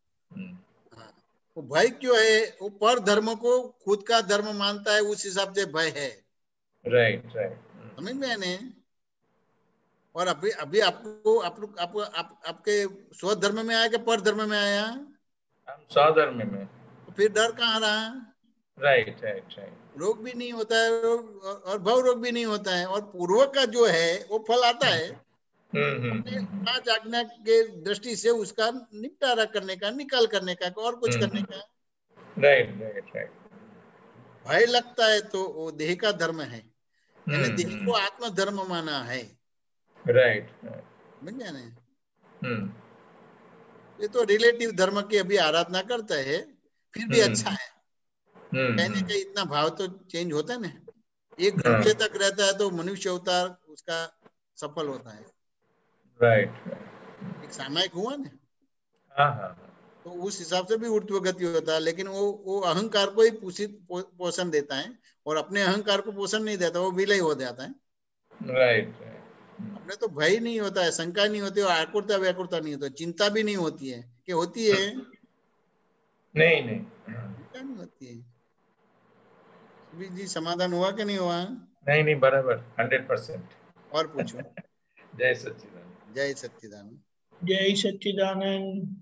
वो भय क्यों है? वो पर धर्म को खुद का धर्म मानता है, उस हिसाब से भय है। राइट राइट, समझ में आने? और अभी अभी आपको आपके स्वधर्म में आया कि पर धर्म में आया? हम स्वधर्म में। तो फिर डर कहाँ रहा? राइट राइट राइट, रोग भी नहीं होता है, और भव रोग भी नहीं होता है, और पूर्व का जो है वो फल आता है। अपने 5 आज्ञा के दृष्टि से उसका निपटारा करने का, निकाल करने का, और कुछ करने का। राइट राइट राइट, भय लगता है तो वो देह का धर्म है, यानी देह को आत्म धर्म माना है। राइट, समझ गए ना? ये तो रिलेटिव धर्म की अभी आराधना करता है, फिर भी अच्छा है। कहने का इतना भाव तो चेंज होता है ना। एक घंटे तक रहता है तो मनुष्य अवतार उसका सफल होता है। राइट, एक सामायिक हुआ ना, हाँ हाँ, तो उस हिसाब से भी ऊर्ध्व गति होता है। लेकिन वो अहंकार को ही पोषण देता है, और अपने अहंकार को पोषण नहीं देता, वो विलय हो जाता है। राइट, अपने तो भय नहीं होता है, शंका नहीं होती, और आकुरता व्याकुरता नहीं होती, चिंता भी नहीं होती है। कि होती है? नहीं नहीं, चिंता नहीं होती है। सुबीर जी समाधान हुआ कि नहीं हुआ? नहीं बराबर 100%। और पूछो। जय सच्चिदानंद। जय सच्चिदानंद। जय सच्चिदानंद।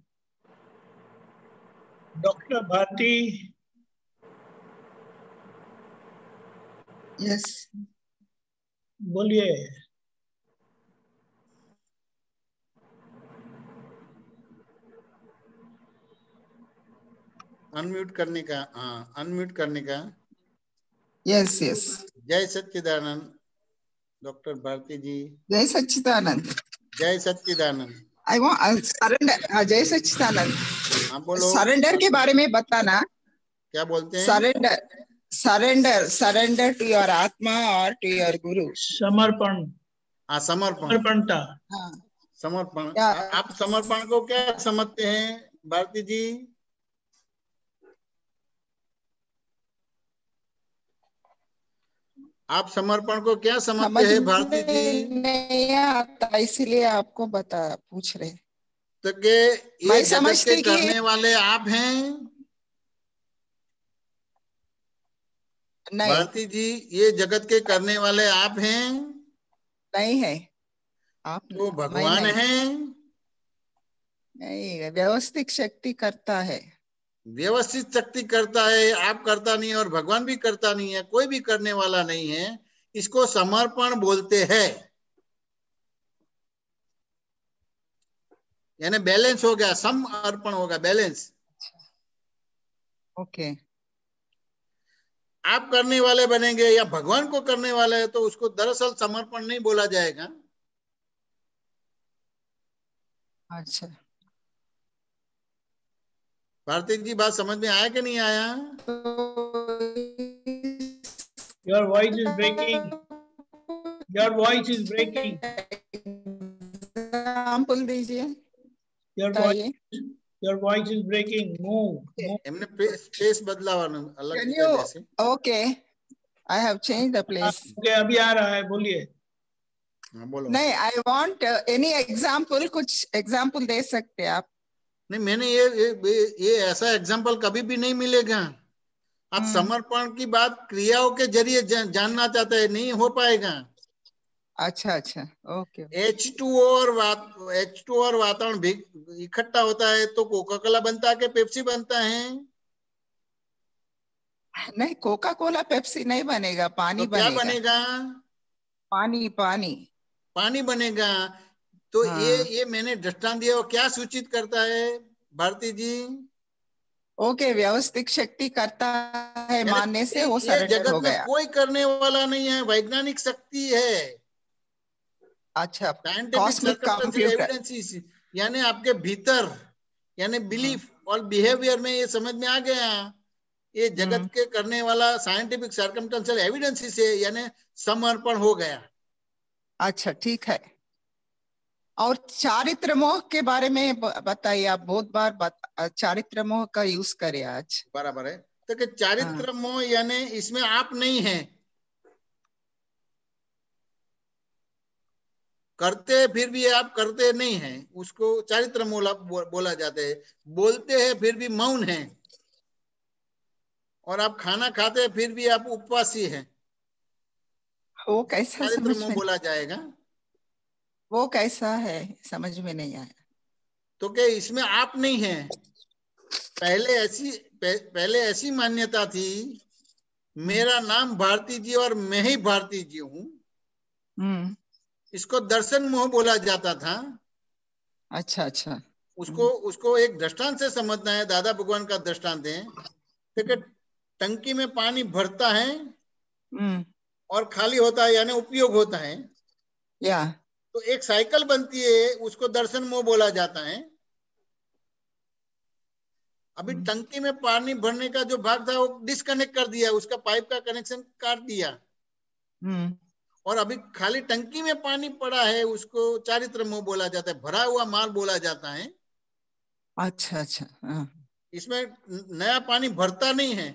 डॉक्टर भारती। यस, बोलिए। अनम्यूट करने का, हाँ अनम्यूट करने का। Yes yes. जय सच्चिदानंद डॉक्टर भारती जी। जय सच्चिदानंद। जय सच्चिदानंद। I want surrender. जय सच्चिदानंद। हाँ बोलो। सरेंडर के बारे में बताना। क्या बोलते हैं? सरेंडर टू योर आत्मा और टू योर गुरु। समर्पण। हाँ समर्पण। समर्पणता। हाँ, समर्पण। आप समर्पण को क्या समझते हैं भारती जी? आप समर्पण को क्या समझते हैं भारती जी? नहीं आता इसलिए आपको पूछ रहे। तो के ये जगत के करने वाले आप हैं? नहीं भारती जी, ये जगत के करने वाले आप हैं? नहीं है। आप तो भगवान हैं? नहीं, व्यवस्थित शक्ति करता है। व्यवस्थित शक्ति करता है, आप करता नहीं और भगवान भी करता नहीं है, कोई भी करने वाला नहीं है। इसको समर्पण बोलते हैं। यानी बैलेंस हो गया, सम अर्पण होगा, बैलेंस। ओके। आप करने वाले बनेंगे या भगवान को करने वाले है तो उसको दरअसल समर्पण नहीं बोला जाएगा। अच्छा, भारती जी बात समझ में आया कि नहीं आया? Your voice is breaking. Your voice is breaking. Example दीजिए। Your voice is breaking. Move. हमने स्पेस बदलावा अलग Can जगह you? जैसे। Okay, I have changed the place. Okay, अभी आ रहा है, बोलिए। हाँ बोलो। नहीं, I want any example, कुछ example दे सकते आप? नहीं, मैंने ये ऐसा एग्जाम्पल कभी भी नहीं मिलेगा। आप समर्पण की बात क्रियाओं के जरिए जानना चाहते हैं, नहीं हो पाएगा। अच्छा अच्छा, ओके। H2O और वातावरण भी इकट्ठा होता है तो कोका कोला बनता है कि पेप्सी बनता है? नहीं, कोका कोला पेप्सी नहीं बनेगा, पानी तो क्या बनेगा। बनेगा? पानी पानी पानी बनेगा। तो हाँ। ये मैंने दृष्टांत दिया, वो क्या सूचित करता है भारती जी? ओके, व्यवस्थित शक्ति करता है मानने से वो ये सरेंडर जगत हो में गया। कोई करने वाला नहीं है, वैज्ञानिक शक्ति है। अच्छा, scientific cosmic circumstantial computer. Evidences, यानी आपके भीतर, यानी बिलीफ और बिहेवियर में ये समझ में आ गया। ये जगत के करने वाला साइंटिफिक सर्कमस्टेंशियल एविडेंसेस है, यानी समर्पण हो गया। अच्छा, ठीक है। और चारित्र मोह के बारे में बताइए। आप बहुत बार चारित्र मोह का यूज करें आज। बराबर है। तो कि चारित्र मोह यानी इसमें आप नहीं है, करते फिर भी आप करते नहीं हैं, उसको चारित्र मोह बोला जाता है। बोलते हैं फिर भी मौन है, और आप खाना खाते हैं फिर भी आप उपवासी हैं, वो कैसा चारित्र समझ मोह में? बोला जाएगा। वो कैसा है, समझ में नहीं आया। तो क्या इसमें आप नहीं है? पहले ऐसी मान्यता थी, मेरा नाम भारती जी और मैं ही भारती जी हूँ। इसको दर्शन मोह बोला जाता था। अच्छा अच्छा। उसको एक दृष्टांत से समझना है। दादा भगवान का दृष्टांत है। देखिए, टंकी में पानी भरता है और खाली होता है, यानी उपयोग होता है। या तो एक साइकिल बनती है, उसको दर्शन मोह बोला जाता है। अभी टंकी में पानी भरने का जो भाग था वो डिस्कनेक्ट कर दिया, उसका पाइप का कनेक्शन काट दिया, और अभी खाली टंकी में पानी पड़ा है, उसको चारित्र मोह बोला जाता है, भरा हुआ माल बोला जाता है। अच्छा अच्छा। इसमें नया पानी भरता नहीं है,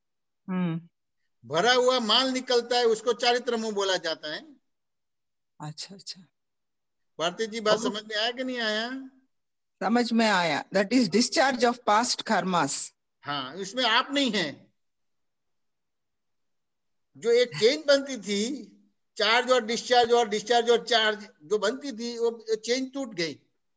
भरा हुआ माल निकलता है, उसको चारित्र मोह बोला जाता है। अच्छा अच्छा। भारती जी बात समझ में आया कि नहीं आया? समझ में आया। That is discharge of past karmas. हाँ, इसमें आप नहीं है। जो एक चेन बनती थी, चार्ज और डिस्चार्ज और डिस्चार्ज और चार्ज जो बनती थी, वो चेन टूट गई।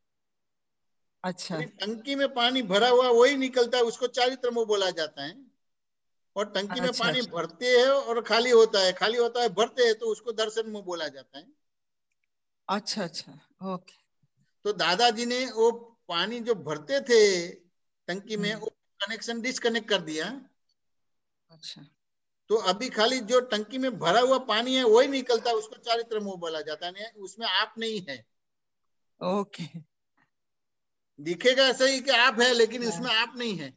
अच्छा टंकी में पानी भरा हुआ वही निकलता है, उसको चारित्र मोह बोला जाता है। और टंकी में अच्छा पानी अच्छा भरते हैं और खाली होता है, खाली होता है भरते हैं, तो उसको दर्शन मोह बोला जाता है। अच्छा अच्छा ओके। तो दादाजी ने वो पानी जो भरते थे टंकी में, वो कनेक्शन डिस्कनेक्ट कर दिया। अच्छा तो अभी खाली जो टंकी में भरा हुआ पानी है वही निकलता है, उसको चारित्र मोह बोला जाता है। उसमें आप नहीं है। ओके। दिखेगा ऐसा ही कि आप है, लेकिन उसमें आप नहीं है।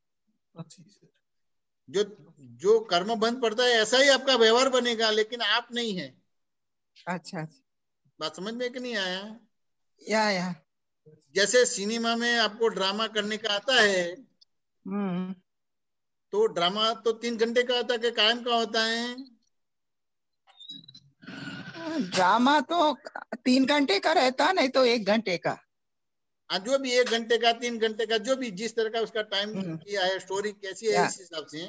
जो जो कर्म बंद पड़ता है ऐसा ही आपका व्यवहार बनेगा, लेकिन आप नहीं है। अच्छा अच्छा बात समझ में कि नहीं आया? या जैसे सिनेमा में आपको ड्रामा करने का आता है, तो ड्रामा तो 3 घंटे का होता है कि कायम का होता है? ड्रामा तो 3 घंटे का रहता, नहीं तो 1 घंटे का। जो भी 1 घंटे का, 3 घंटे का, जो भी जिस तरह का उसका टाइम किया है, स्टोरी कैसी है, या इस हिसाब से।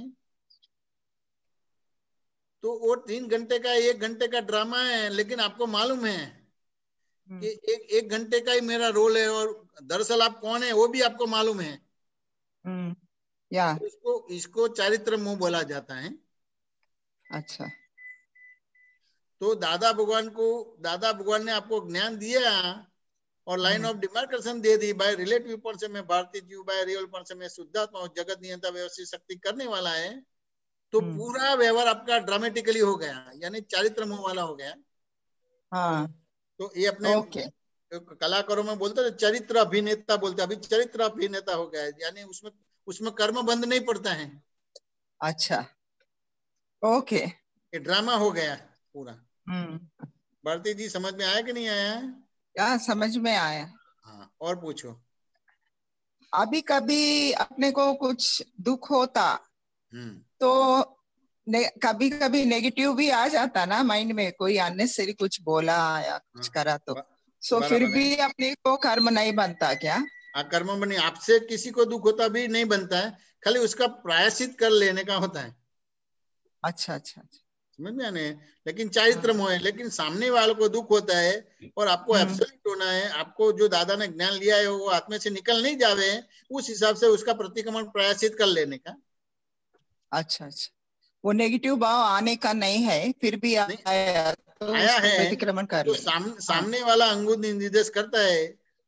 तो वो 3 घंटे का, 1 घंटे का ड्रामा है, लेकिन आपको मालूम है कि एक घंटे का ही मेरा रोल है, और दरअसल आप कौन है वो भी आपको मालूम है। या तो इसको चारित्र मोह बोला जाता है। अच्छा तो दादा भगवान ने आपको ज्ञान दिया और लाइन ऑफ डिमार्केशन दे दी। बाय रिलेटिव पर से मैं भारतीय जीव, बाय रियल पर से मैं शुद्धात्मा, जगत नियंता व्यवस्थित शक्ति करने वाला है। तो पूरा व्यवहार आपका ड्रामेटिकली हो गया, यानी चारित्र मोह वाला हो गया। हाँ तो ये अपने ओके कलाकारों में बोलते थे चरित्र अभिनेता बोलते, अभी चरित्र अभिनेता हो गया है, यानी उसमें उसमें कर्म बंद नहीं पड़ता है। अच्छा ओके। ये ड्रामा हो गया पूरा। भारती जी समझ में आया कि नहीं आया? या समझ में आया। हाँ, और पूछो। अभी कभी अपने को कुछ दुख होता तो कभी कभी नेगेटिव भी आ जाता ना माइंड में, कोई अननेसेसरी कुछ बोला या कुछ करा तो सो फिर बराबर है। भी अपने को कर्म नहीं बनता क्या? कर्म बनी, आपसे किसी को दुख होता भी नहीं बनता है, खाली उसका प्रायश्चित कर लेने का होता है। अच्छा अच्छा अच्छा समझ में आने? लेकिन चारित्र मोह है, लेकिन सामने वाले को दुख होता है और आपको एब्सोल्यूट होना है, आपको जो दादा ने ज्ञान लिया है वो आत्मा से निकल नहीं जावे, उस हिसाब से उसका प्रतिक्रमण प्रायश्चित कर लेने का। अच्छा अच्छा वो नेगेटिव भाव आने का नहीं है, फिर भी आया तो आया उसको है प्रतिक्रमण कर तो ले। सामने वाला अंगुल निर्देश करता है,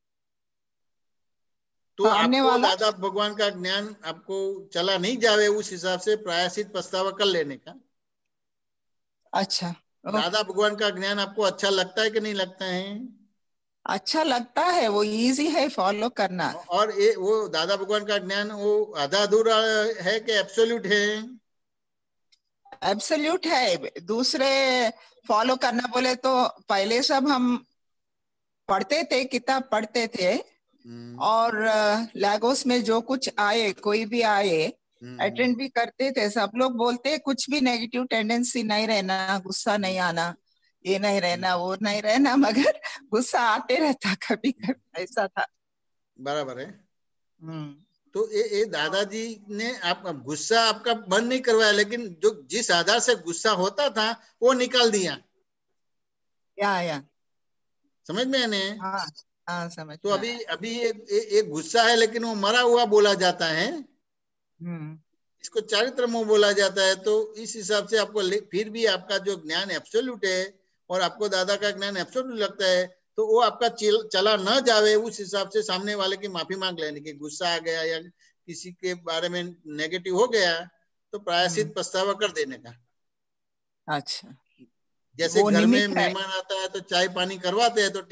तो सामने आपको वाला दादा भगवान का ज्ञान आपको चला नहीं जावे, उस हिसाब से प्रायश्चित पछतावा कर लेने का। अच्छा दादा भगवान का ज्ञान आपको अच्छा लगता है कि नहीं लगता है? अच्छा लगता है, वो इजी है फॉलो करना। और ये वो दादा भगवान का ज्ञान वो आधा अधूरा है कि एब्सोल्यूट है? एब्सोल्यूट है। दूसरे फॉलो करना बोले तो पहले सब हम पढ़ते थे, किताब पढ़ते थे और लागोस में जो कुछ आए, कोई भी आए अटेंड भी करते थे। सब लोग बोलते कुछ भी नेगेटिव टेंडेंसी नहीं रहना, गुस्सा नहीं आना, ये नहीं रहना, वो नहीं रहना, मगर गुस्सा आते रहता कभी कभी, ऐसा था। बराबर है। तो ये दादाजी ने आप गुस्सा आपका बंद नहीं करवाया, लेकिन जो जिस आधार से गुस्सा होता था वो निकाल दिया। या समझ में आने? हाँ हाँ समझ तो में अभी अभी एक गुस्सा है, लेकिन वो मरा हुआ बोला जाता है, इसको चारित्र मोह बोला जाता है। तो इस हिसाब से आपको फिर भी आपका जो ज्ञान एब्सोल्यूट है और आपको दादा का ज्ञान एब्सोल्यूट लगता है, तो वो आपका चला न जावे, उस हिसाब से सामने वाले की माफी मांग लेने की। गुस्सा आ गया या किसी के बारे में नेगेटिव हो गया तो प्रायश्चित पछतावा कर देने का। अच्छा जैसे वो घर में निमित्त है। मेहमान आता है तो चाय पानी करवाते हैं, तो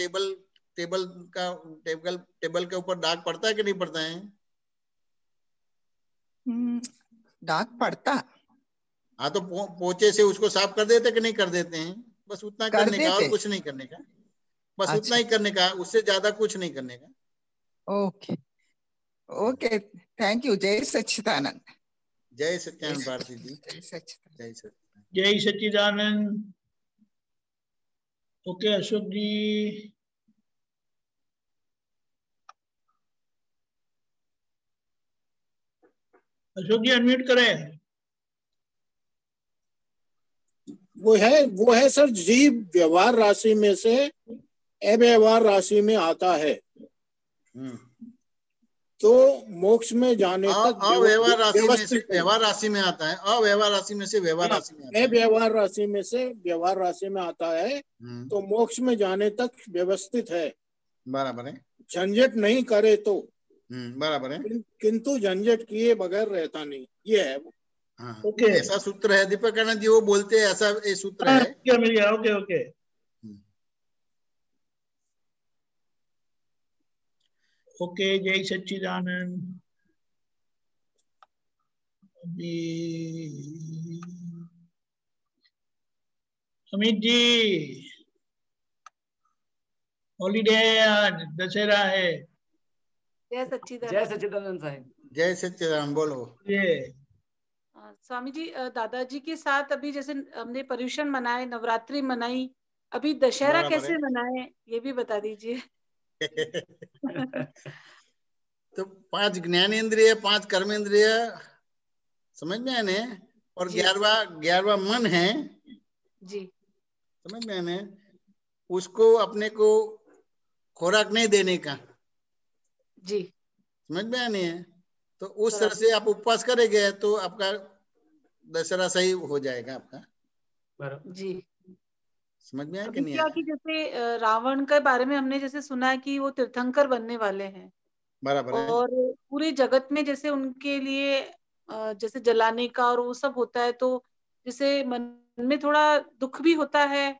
टेबल के ऊपर दाग पड़ता है कि नहीं पड़ता है? दाग पड़ता। हाँ, तो पोचे से उसको साफ कर देते कि नहीं कर देते हैं? बस उतना कर करने का और देते। कुछ नहीं करने का। बस उतना अच्छा ही करने का, उससे ज्यादा कुछ नहीं करने का। Okay okay thank you. जय सच्चिदानंद। जय सत्यानंद भारती जी। जय सच्चिदानंद। जय सत्यानंद। जय सच्चिदानंद। ओके अशोक जी। अशोक जी अनम्यूट करें। वो है सर, जीव व्यवहार राशि में से अव्यवहार राशि में आता है। तो मोक्ष में जाने तक अव्यवहार राशि में से व्यवहार राशि में आता है, अव्यवहार राशि में से व्यवहार राशि में आता है, अव्यवहार राशि में से व्यवहार राशि में आता है। तो मोक्ष में जाने तक व्यवस्थित है। बराबर है। झंझट नहीं करे तो बराबर है, किंतु झंझट किए बगैर रहता नहीं, ये है। हाँ, ओके। ऐसा सूत्र है दीपकानंद जी, वो बोलते हैं ऐसा ये सूत्र है। क्या मिल गया? Okay okay. ओके, जय सच्चिदानंद। अमित जी, हॉलीडे है आज, दशहरा है। जय सच्चिदानंद। जय सच्चिदानंद साहब। जय सच्चिदानंद। बोलो। ये स्वामी जी, दादाजी के साथ अभी जैसे हमने पर्युषण मनाए, नवरात्रि मनाई, अभी दशहरा कैसे मनाए ये भी बता दीजिए। तो 5 ज्ञानेंद्रिय, 5 कर्मेंद्रिय समझ में आने, और 11वां मन है जी, समझ में आने, उसको अपने को खोराक नहीं देने का जी, समझ में आने है। तो उस तरह से आप उपवास करेंगे तो आपका दशहरा सही हो जाएगा आपका। जी, समझ में आया कि अभी नहीं क्या आया? कि जैसे रावण के बारे में हमने जैसे सुना है कि वो तीर्थंकर बनने वाले हैं, बराबर है। और पूरे जगत में जैसे उनके लिए जैसे जलाने का और वो सब होता है, तो जैसे मन में थोड़ा दुख भी होता है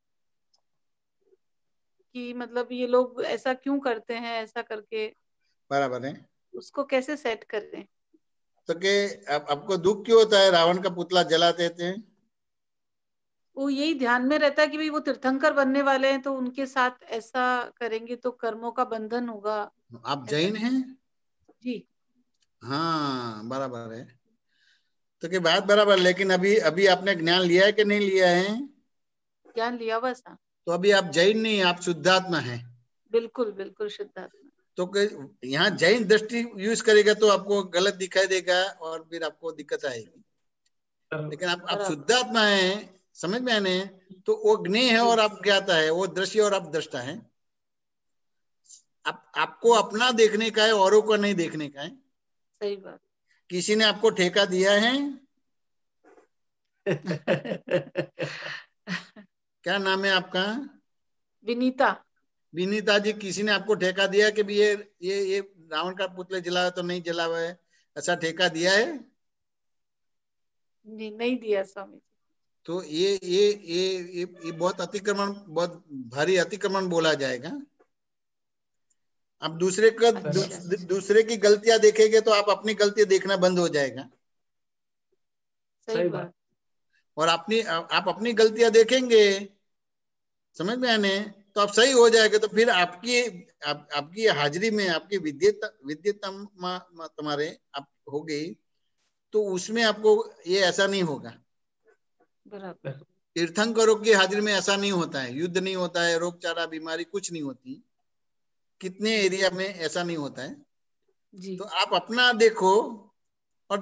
कि मतलब ये लोग ऐसा क्यों करते हैं, ऐसा करके बराबर है। उसको कैसे सेट करें? तो के आपको दुख क्यों होता है? रावण का पुतला जला देते हैं, वो यही ध्यान में रहता है कि भाई वो तीर्थंकर बनने वाले हैं, तो उनके साथ ऐसा करेंगे तो कर्मों का बंधन होगा। आप जैन हैं? जी हाँ बराबर है। तो के बात बराबर, लेकिन अभी आपने ज्ञान लिया है कि नहीं लिया है? ज्ञान लिया हुआ सा। तो अभी आप जैन नहीं, आप शुद्धात्मा हैं। बिल्कुल बिल्कुल शुद्धात्मा। तो यहाँ जैन दृष्टि यूज करेगा तो आपको गलत दिखाई देगा और फिर आपको दिक्कत आएगी। लेकिन आप शुद्धात्मा हैं, समझ में आने, तो वो ज्ञेय है और आप ज्ञाता है, वो दृश्य और आप दृष्टा है। आपको अपना देखने का है, औरों को नहीं देखने का है। सही बात। किसी ने आपको ठेका दिया है? क्या नाम है आपका? विनीता। विनीता जी, किसी ने आपको ठेका दिया कि ये रावण का पुतले जलाया तो नहीं जलावा है, ऐसा ठेका दिया है? नहीं दिया स्वामी। तो ये बहुत अतिक्रमण, बहुत भारी अतिक्रमण बोला जाएगा। अब दूसरे की गलतियां देखेंगे तो आप अपनी गलती देखना बंद हो जाएगा। सही बात। और आप अपनी गलतियां देखेंगे, समझ में आने, तो आप सही हो जाएगा। तो फिर आपकी हाजिरी में आपकी विद्यता तुम्हारे आप हो गई, तो उसमें आपको ये ऐसा नहीं होगा। बराबर। तीर्थंकरों की हाजिरी में ऐसा नहीं होता है, युद्ध नहीं होता है, रोग चारा बीमारी कुछ नहीं होती, कितने एरिया में ऐसा नहीं होता है जी। तो आप अपना देखो, और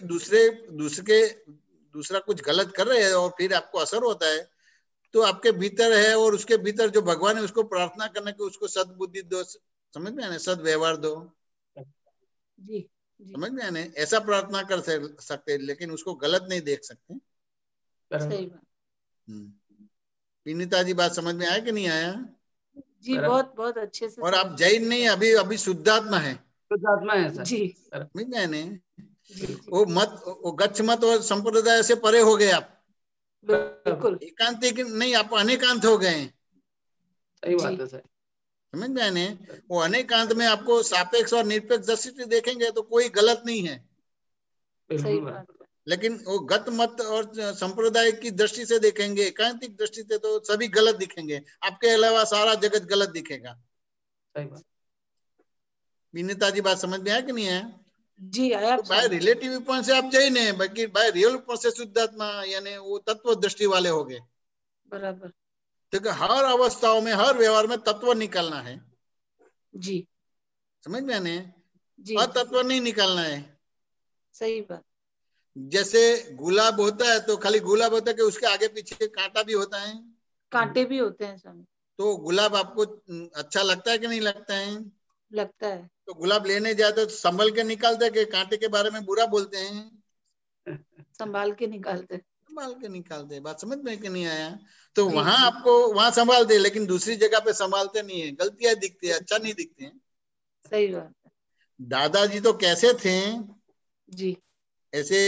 दूसरा कुछ गलत कर रहे हैं और फिर आपको असर होता है, तो आपके भीतर है, और उसके भीतर जो भगवान है उसको प्रार्थना करने की, उसको सद्बुद्धि दो, समझ में आने, सद्व्यवहार दो जी, समझ में आने, ऐसा प्रार्थना कर सकते, लेकिन उसको गलत नहीं देख सकते। सही बात। विनीता जी, बात समझ में आया कि नहीं आया? जी बहुत बहुत अच्छे से। और आप जैन नहीं, अभी शुद्धात्मा है। शुद्धात्मा है सर जी, समझ में आने, वो गच्छ मत और संप्रदाय से परे हो गए आप। बिल्कुल एकांतिक नहीं, आप अनेकांत हो गए। सही बात है सर। समझ में आने, वो अनेकांत में आपको सापेक्ष और निरपेक्ष दृष्टि देखेंगे तो कोई गलत नहीं है। सही बात। लेकिन वो गत मत और संप्रदाय की दृष्टि से देखेंगे, एकांतिक दृष्टि से, तो सभी गलत दिखेंगे, आपके अलावा सारा जगत गलत दिखेगा। सही बात। विनीता जी, बात समझ में आया कि नहीं है? जी आया। तो बाय रिलेटिव पॉइंट से आप जैन है, बाकी बाय रियल पॉइंट से शुद्धात्मा, यानी वो तत्व दृष्टि वाले हो गए। बराबर। तो हर अवस्थाओं में, हर व्यवहार में तत्व निकालना है जी, समझ में आने, जी अतत्व नहीं निकालना है। सही बात। जैसे गुलाब होता है तो खाली गुलाब होता है कि उसके आगे पीछे कांटा भी होता है? कांटे भी होते हैं स्वामी। तो गुलाब आपको अच्छा लगता है कि नहीं लगता है? लगता है। तो गुलाब लेने जाते तो संभल के निकालते हैं कि कांटे के बारे में बुरा बोलते हैं? संभाल के निकालते। संभाल के निकालते। बात समझ में कि नहीं आया? तो जी, वहां जी। आपको वहां संभालते, लेकिन दूसरी जगह पे संभालते नहीं है, गलतियां दिखती है, अच्छा नहीं दिखते हैं। सही बात है। दादाजी तो कैसे थे जी। ऐसे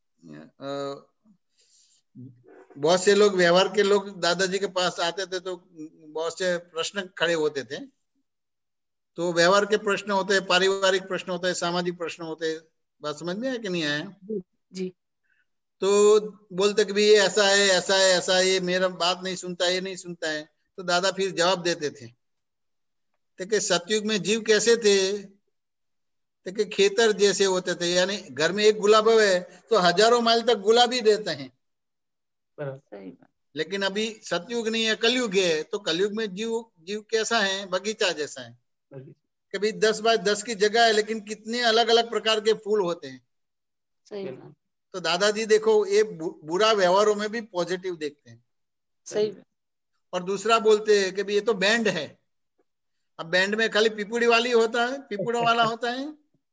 बहुत से लोग, व्यवहार के लोग दादाजी के पास आते थे तो बहुत से प्रश्न खड़े होते थे। तो व्यवहार के प्रश्न होते हैं, पारिवारिक प्रश्न होते हैं, सामाजिक प्रश्न होते हैं। बात समझ में आया कि नहीं आया? जी। तो बोलते कि भी ये ऐसा है, ऐसा है, ऐसा है, ये मेरा बात नहीं सुनता, ये नहीं सुनता है। तो दादा फिर जवाब देते थे। देखिए सतयुग में जीव कैसे थे? देखिए खेतर जैसे होते थे, यानी घर में एक गुलाब है तो हजारों माइल तक गुलाब ही रहते हैं। सही बात। लेकिन अभी सतयुग नहीं है, कलयुग है। तो कलयुग में जीव कैसा है? बगीचा जैसा है। कभी 10 बाय 10 की जगह है, लेकिन कितने अलग अलग प्रकार के फूल होते हैं। सही बात। तो दादाजी देखो ये बुरा व्यवहारों में भी पॉजिटिव देखते हैं। सही बात। और दूसरा बोलते हैं कि भी ये तो बैंड है। अब बैंड में खाली पिपुड़ी वाली होता है, पिपुड़ा वाला होता है,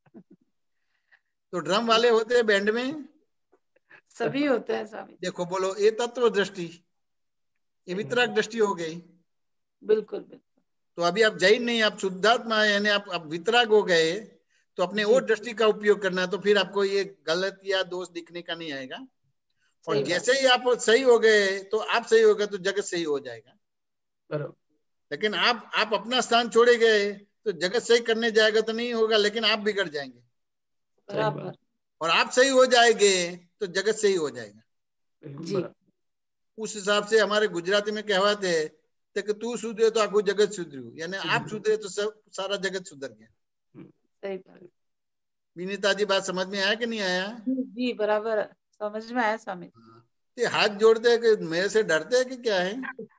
तो ड्रम वाले होते हैं बैंड में, सभी होते हैं स्वामी। देखो बोलो, ये तत्व दृष्टि, ये वितराग दृष्टि हो गई। बिल्कुल बिल्कुल। तो अभी आप जैन नहीं, आप शुद्धात्मा है, यानी आप वितराग हो गए, तो अपने वो दृष्टि का उपयोग करना, तो फिर आपको ये गलत या दोष दिखने का नहीं आएगा। और जैसे ही आप सही हो गए तो आप सही हो गए तो जगत सही हो जाएगा। लेकिन आप अपना स्थान छोड़े गए तो जगत सही करने जाएगा तो नहीं होगा, लेकिन आप बिगड़ जाएंगे। बराबर। और आप सही हो जाएंगे तो जगत सही हो जाएगा। जी। उस हिसाब से हमारे गुजराती में कहवाते हैं कि तू सुधरे तो आखू जगत सुधरू, यानी आप सुधरे तो सब सारा जगत सुधर गया। सही बात। विनीता जी बात समझ में आया कि नहीं आया? जी बराबर समझ में आया स्वामी। ये हाथ जोड़ते हैं कि मेरे से डरते हैं कि क्या है?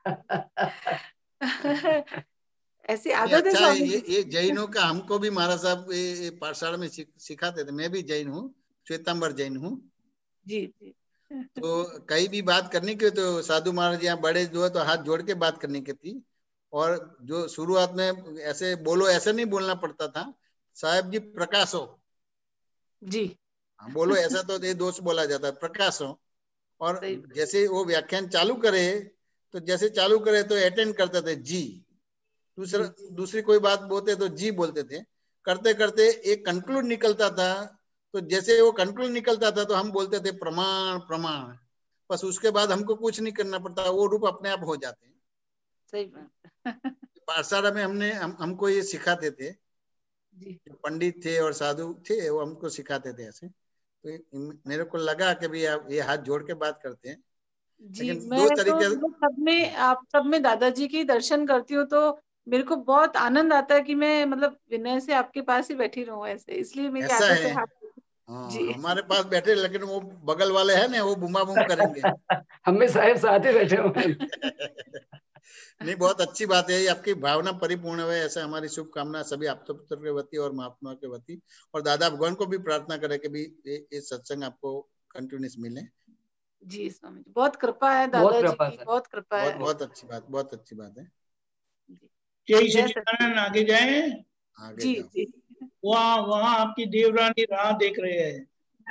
ऐसी आदत है अच्छा, स्वामी। ये जैनों का हमको भी महाराज साहब ये पाठशाला में सिखाते थे। मैं भी जैन हूँ, श्वेतांबर जैन हूँ। जी जी। तो कहीं भी बात करने की तो साधु महाराज यहाँ बड़े जो है तो हाथ जोड़ के बात करने की थी। और जो शुरुआत में ऐसे बोलो, ऐसे नहीं बोलना पड़ता था, साहब जी प्रकाश हो जी, बोलो, ऐसा तो ये दोस्त बोला जाता है, प्रकाश हो। और जैसे वो व्याख्यान चालू करे तो जैसे चालू करे तो अटेंड करते थे जी, दूसरी कोई बात बोलते तो जी बोलते थे। करते करते एक कंक्लूड निकलता था, तो जैसे वो कंक्लूड निकलता था तो हम बोलते थे प्रमाण प्रमाण। बस उसके बाद हमको कुछ नहीं करना पड़ता, वो रूप अपने आप हो जाते हैं। सही बात। पाठशाला में हमको ये सिखाते थे, पंडित थे और साधु थे, वो हमको सिखाते थे ऐसे। तो मेरे को लगा कि भी आप ये हाथ जोड़ के बात करते हैं। जी, मैं तो सब में, आप सब में दादाजी के दर्शन करती हूँ तो मेरे को बहुत आनंद आता है कि मैं मतलब विनय से आपके पास ही बैठी रहूं ऐसे, इसलिए मेरी आदत है हाथ। जी, हमारे पास बैठे, लेकिन वो बगल वाले हैं ना, वो बुमा बुम करेंगे। हमें साहब साथ ही बैठे हुए। नहीं, बहुत अच्छी बात है, आपकी भावना परिपूर्ण है, ऐसा हमारी शुभकामना सभी आप पुत्र के वती और महात्मा के वती। और दादा भगवान को भी प्रार्थना करें कि भी ये सत्संग आपको कंटिन्यूस मिले। जी स्वामी जी, बहुत कृपा है दादाजी की, बहुत कृपा है। बहुत अच्छी बात, बहुत अच्छी बात है। जय सच्चिदानंद। आगे जाए? आगे जी जाओ। जी। वहाँ आपकी देवरानी राह देख रहे हैं।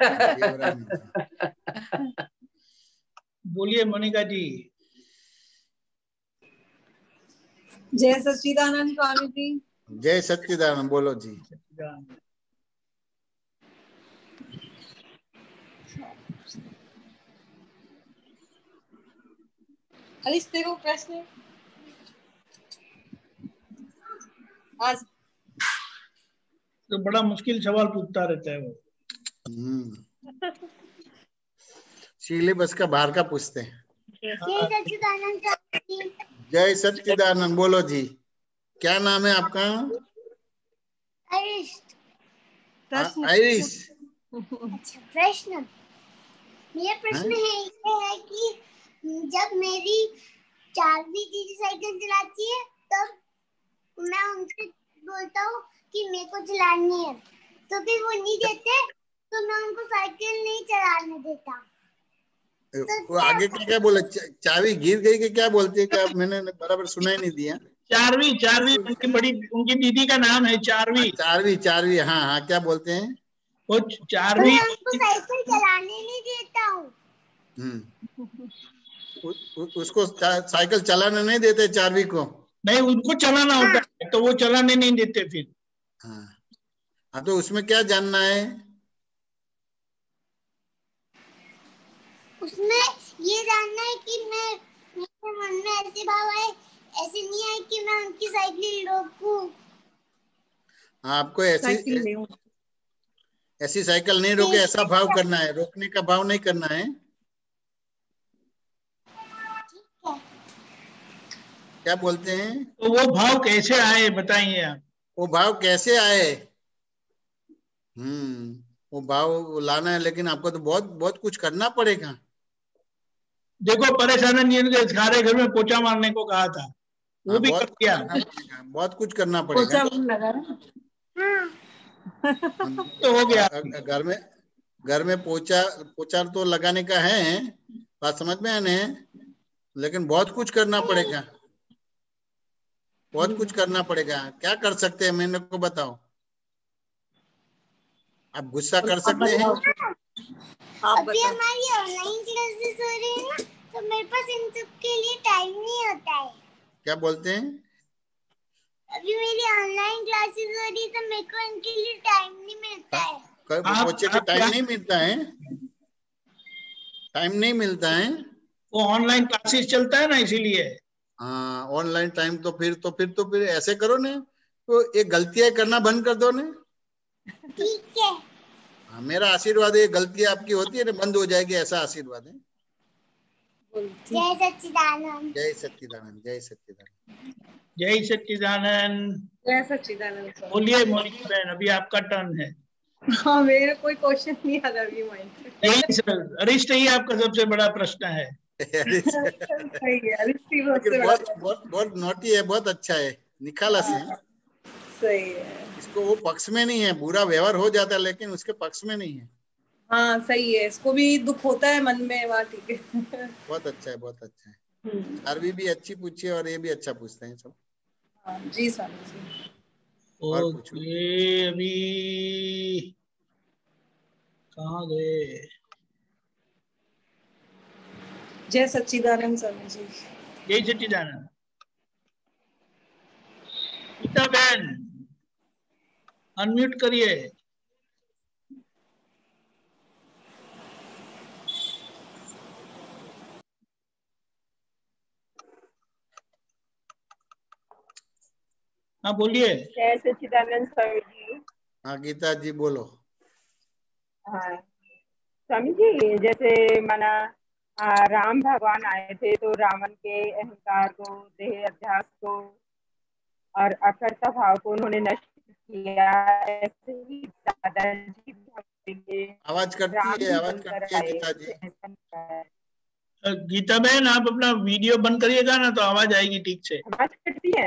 बोलिए मोनिका जी। जय सच्चिदानंद स्वामी जी। जय सच्चिदानंद, बोलो जी। अलिस देखो प्रश्न आज तो बड़ा मुश्किल सवाल पूछता रहता है वो। सिलेबस का बाहर का पूछते हैं। जय सच्चिदानंद। जय सच्चिदानंद, बोलो जी। क्या नाम है आपका? आयुष। आयुष। अच्छा, प्रश्न, मेरा प्रश्न है ये है कि जब मेरी चारवी दीदी साइकिल चलाती है तब मैं उनसे बोलता हूँ कि मेरे को चलानी है, तो फिर वो नहीं देते, तो मैं उनको साइकिल नहीं चलाने देता। वो आगे क्या बोले, चाबी गिर गई कि क्या बोलते हैं? क्या मैंने बराबर सुना ही नहीं दिया। चारवी उनकी बड़ी, उनकी दीदी का नाम है चारवी। चारवी, हाँ हाँ, क्या बोलते हैं वो चारवी? मैं उनको साइकिल चलाने नहीं देता हूँ। उसको साइकिल चलाने नहीं देते चारवी को? नहीं, उनको चलाना होता है तो वो चलाने नहीं देते फिर। हाँ, तो उसमें क्या जानना है? उसमें ये जानना है कि मेरे मन में ऐसे भाव आए, ऐसे नहीं आए कि मैं उनकी साइकिल रोकूं। आपको ऐसी साइकिल नहीं रोके, ऐसा भाव करना है, रोकने का भाव नहीं करना है। क्या बोलते हैं? तो वो भाव कैसे आए बताइए आप। वो भाव कैसे आए? वो भाव लाना है, लेकिन आपको तो बहुत बहुत कुछ करना पड़ेगा। देखो, परेशानंद जी ने सारे घर में पोछा मारने को कहा था, वो भी कर दिया। बहुत कुछ करना पड़ेगा। तो हो गया। घर में पोछा तो लगाने का है, बात समझ में आने, लेकिन बहुत कुछ करना पड़ेगा। बहुत कुछ करना पड़ेगा। क्या कर सकते हैं मेरे को बताओ? आप गुस्सा कर सकते हैं? अभी हमारी ऑनलाइन क्लासेस हो रही है ना, तो मेरे पास इन सब के लिए टाइम नहीं होता है। क्या बोलते हैं? अभी मेरी ऑनलाइन क्लासेस हो रही है तो मेरे को इनके लिए टाइम नहीं मिलता है। बच्चे को टाइम नहीं मिलता है? टाइम नहीं मिलता है? वो ऑनलाइन क्लासेस चलता है ना, इसीलिए। हाँ, ऑनलाइन टाइम। तो फिर ऐसे करो ना, तो ये गलतियां करना बंद कर दो ना। ठीक है। हाँ, मेरा आशीर्वाद है, गलतियां आपकी होती है ना बंद हो जाएगी, ऐसा आशीर्वाद है। जय सच्चिदानंद। जय सच्चिदानंद। जय सच्चिदानंद। जय सच्चिदानंद। जय सच्चिदानंद। बोलिए मोनिका बहन, अभी आपका टर्न है। हाँ, मेरे कोई क्वेश्चन नहीं आ रहा अभी माइंड में। यही सर, अरिष्ट ही आपका सबसे बड़ा प्रश्न है। सही है, अरिष्ट ही बहुत नोटी है, बहुत अच्छा है, निखालस है। सही है। इसको वो पक्ष में नहीं है, बुरा व्यवहार हो जाता है, लेकिन उसके पक्ष में नहीं है। हाँ सही है, इसको भी दुख होता है मन में, वहाँ ठीक है। बहुत अच्छा है, बहुत अच्छा है। चारवी भी अच्छी पूछी और ये भी अच्छा पूछते हैं सब। हाँ जी स्वामी जी। और पूछो। अभी कहाँ गए? जय सच्चिदानंद स्वामी जी। जय सच्चिदानंद। गीता बहन अनम्यूट करिए। हाँ बोलिए। जय सच्चिदानंद स्वामी जी। हाँ गीता जी बोलो। हाँ स्वामी जी, जैसे माना राम भगवान आए थे तो रावण के अहंकार को, देह अध्यास को और अकर्ता भाव को उन्होंने नष्ट किया। ऐसे ही दादाजी आवाज करती है गीता जी। गीता बहन आप अपना वीडियो बंद करिएगा ना, तो आवाज आएगी ठीक से। आवाज करती है?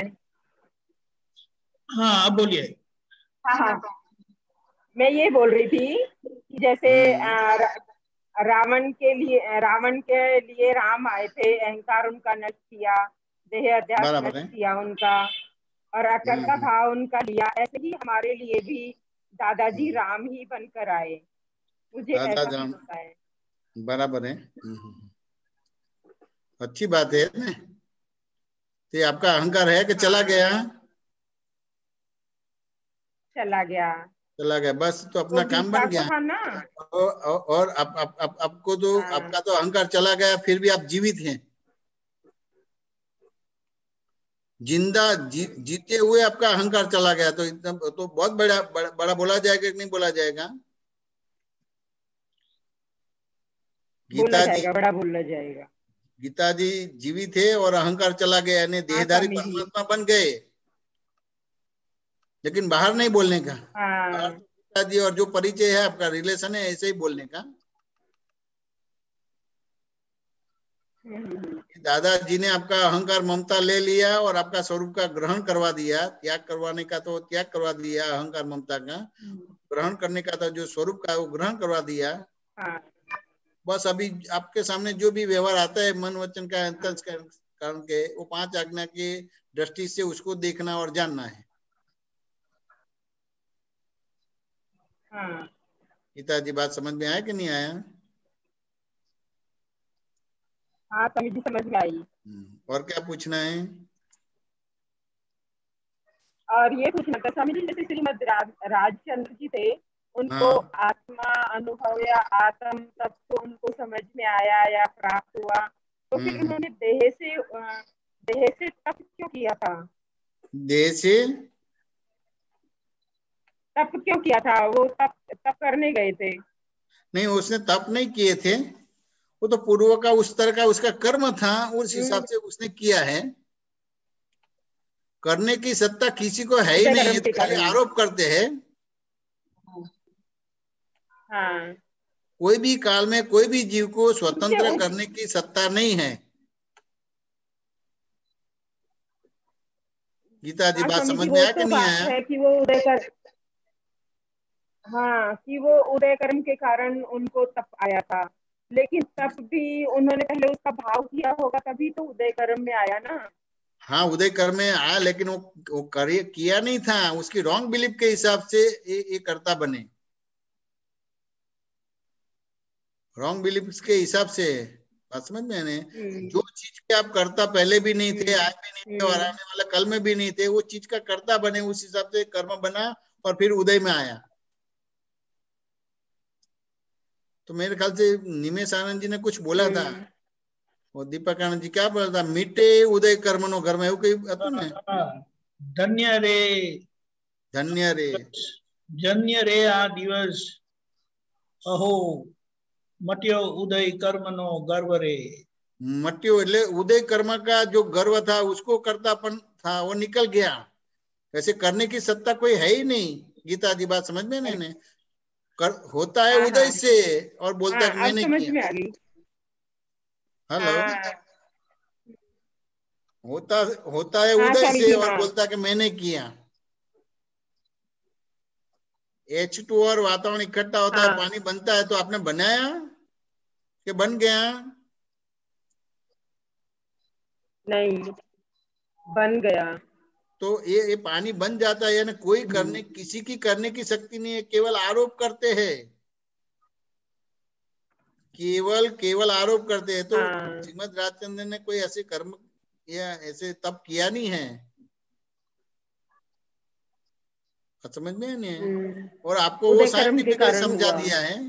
हाँ अब बोलिए। हाँ, मैं ये बोल रही थी कि जैसे रावण के लिए राम आए थे, अहंकार उनका नष्ट किया, देह अध्यास नष्ट किया उनका, और अकर्ता भाव उनका लिया। ऐसे ही हमारे लिए भी दादाजी राम ही बनकर आए, मुझे ऐसा लगता है। बराबर है। अच्छी बात है ना। तो आपका अहंकार है कि चला गया? चला गया बस, तो अपना काम बन गया ना। और आपको तो आपका तो अहंकार चला गया, फिर भी आप जीवित हैं, जीते हुए आपका अहंकार चला गया, तो एकदम तो बहुत बड़ा बोला जाएगा कि नहीं बोला जाएगा? बड़ा बोला जाएगा। गीता जी जीवित है और अहंकार चला गया, यानी देहधारी परमात्मा बन गए, लेकिन बाहर नहीं बोलने का। गीता जी और जो परिचय है आपका, रिलेशन है, ऐसे ही बोलने का। दादाजी ने आपका अहंकार ममता ले लिया और आपका स्वरूप का ग्रहण करवा दिया। त्याग करवाने का तो त्याग करवा दिया, अहंकार ममता का ग्रहण करने का था जो स्वरूप का वो ग्रहण करवा दिया। बस अभी आपके सामने जो भी व्यवहार आता है मन वचन का अंतःकरण के, वो 5 आज्ञा की दृष्टि से उसको देखना और जानना है। पिताजी बात समझ में आया कि नहीं आया? हाँ स्वामी जी समझ में आई। और क्या पूछना है? और ये पूछना था स्वामी जी, जैसे श्रीमद राजचंद्र जी थे, उनको आत्मा अनुभव या आत्म तत्व उनको समझ में आया या प्राप्त हुआ, तो फिर उन्होंने देह से तप क्यों किया था? देह से तप क्यों किया था? वो तप करने गए थे? नहीं, उसने तप नहीं किए थे, वो तो पूर्व का उस तरह का उसका कर्म था, उस हिसाब से उसने किया है। करने की सत्ता किसी को है ही नहीं, तो खाली आरोप करते हैं। हाँ। कोई भी काल में कोई भी जीव को स्वतंत्र करने की सत्ता नहीं है। गीता जी बात समझ में आया कि नहीं आया? है कि वो उदय कर, हाँ, कि वो उदय कर्म के कारण उनको तप आया था, लेकिन तप भी उन्होंने पहले उसका भाव किया होगा, तभी तो उदय कर्म में आया ना। हाँ, उदय कर्म में आया, लेकिन वो किया नहीं था, उसकी रॉन्ग बिलीफ के हिसाब से ये कर्ता बने। रॉन्ग बिलीफ के हिसाब से बात समझ में आने, जो चीज के आप कर्ता पहले भी नहीं थे, आज भी नहीं थे और आने वाला कल में भी नहीं थे, वो चीज का कर्ता बने, उस हिसाब से कर्म बना और फिर उदय में आया। तो मेरे ख्याल से निमेश आनंद जी ने कुछ बोला था, और दीपक आनंद जी क्या बोला था, मीटे उदय कर्मनो घर में, એવું કઈ હતું ને? ધન્ય રે, ધન્ય રે, ધન્ય રે આ દિવસ, અહો मट्यो उदय कर्मनो गर्व रे। मट्यो એટલે उदय कर्म का जो गर्व था, उसको कर्तापन था, वो निकल गया। वैसे करने की सत्ता कोई है ही नहीं। गीता जी बात समझ में नहीं? होता है उदय से और बोलता है मैंने किया। हेलो, होता है उदय से और बोलता है कि मैंने किया। H2 और वातावरण इकट्ठा होता है, पानी बनता है, तो आपने बनाया कि बन गया? नहीं, बन गया। तो ये पानी बन जाता है, यानी कोई किसी की करने की शक्ति नहीं है, केवल आरोप करते हैं, केवल आरोप करते हैं। तो श्रीमद राजचंद्र ने कोई ऐसे कर्म या ऐसे तप किया नहीं है, समझ में नहीं है। और आपको वो साइंटिफिकली समझा दिया है।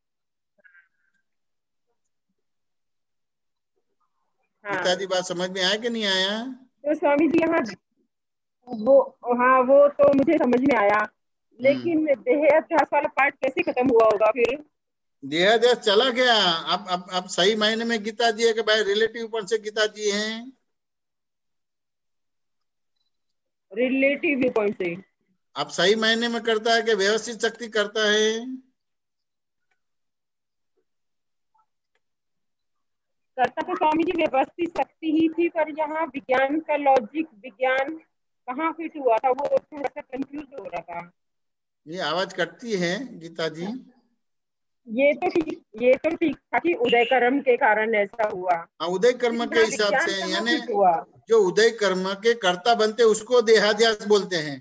पिताजी बात समझ में आया कि नहीं आया? तो स्वामी जी यहाँ वो तो मुझे समझ में आया, लेकिन देहाध्यास वाला पार्ट कैसे खत्म हुआ होगा फिर? देहाध्यास चला गया। अब सही मायने में गीता जी है कि भाई रिलेटिव पॉइंट से गीता जी हैं। रिलेटिव पॉइंट से अब सही मायने में करता है कि व्यवस्थित शक्ति करता है? करता तो स्वामी जी व्यवस्थित शक्ति ही थी, पर यहाँ विज्ञान का लॉजिक, विज्ञान कहाँ फिट हुआ था, वो थोड़ा सा कंफ्यूज हो रहा था। ये आवाज कटती है गीता जी। ये तो ठीक था कि उदय कर्म के कारण ऐसा हुआ। उदय कर्म के हिसाब से, यानी जो उदय कर्म के कर्ता बनते उसको देहाध्यास बोलते हैं।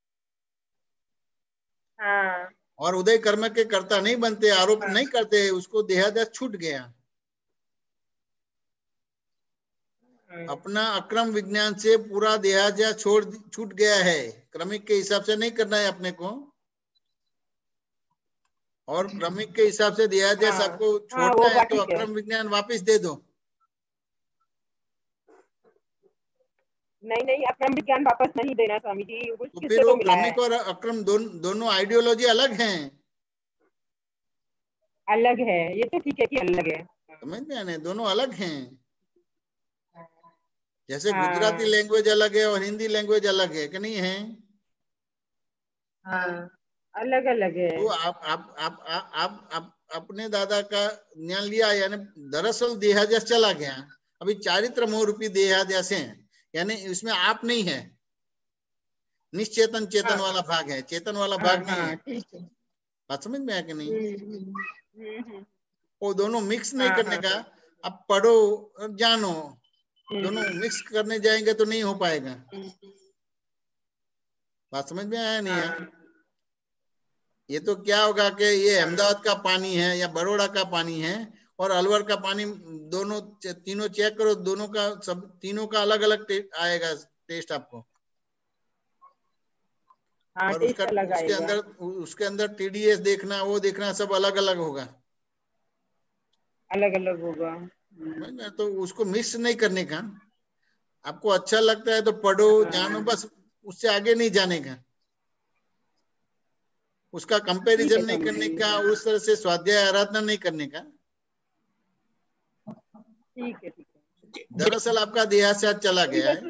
हाँ। और उदय कर्म के कर्ता नहीं बनते, आरोप नहीं करते, उसको देहाध्यास छूट गया। अपना अक्रम विज्ञान से पूरा देहाध्यास छूट गया है। क्रमिक के हिसाब से नहीं करना है अपने को, और क्रमिक के हिसाब से देहाध्यास आपको छोड़ना है, तो अक्रम विज्ञान वापस दे दो। नहीं, अक्रम विज्ञान वापस नहीं देना स्वामी जी। तो फिर वो क्रमिक और अक्रम दोनों आइडियोलॉजी अलग हैं। अलग है, ये तो ठीक है कि अलग है, समझ में आने, दोनों अलग हैं। जैसे गुजराती लैंग्वेज अलग है और हिंदी लैंग्वेज अलग है कि नहीं है? अलग अलग है। तो आप अपने दादा का ज्ञान लिया, यानी दरअसल देहाध्यास चला गया, अभी चारित्र मोह रूपी देहाद्यास है, यानी इसमें आप नहीं है, निश्चेतन चेतन वाला भाग है, चेतन वाला भाग नहीं है। ठीक है। बात समझ में आया कि नहीं? वो दोनों मिक्स नहीं करने का। अब पढ़ो और जानो, दोनों मिक्स करने जाएंगे तो नहीं हो पाएगा। बात समझ में आया नहीं है? ये तो क्या होगा कि ये अहमदाबाद का पानी है या बड़ौदा का पानी है और अलवर का पानी, दोनों तीनों चेक करो, दोनों का सब तीनों का अलग अलग आएगा टेस्ट आपको। और उसके अंदर TDS देखना, वो देखना, सब अलग अलग होगा, अलग अलग होगा। तो उसको मिक्स नहीं करने का। आपको अच्छा लगता है तो पढ़ो जानो, बस उससे आगे नहीं जाने का, उसका कंपैरिजन नहीं करने का, उस तरह से स्वाध्याय आराधना नहीं करने का। ठीक है, ठीक है। दरअसल आपका देहास्याद चला गया है,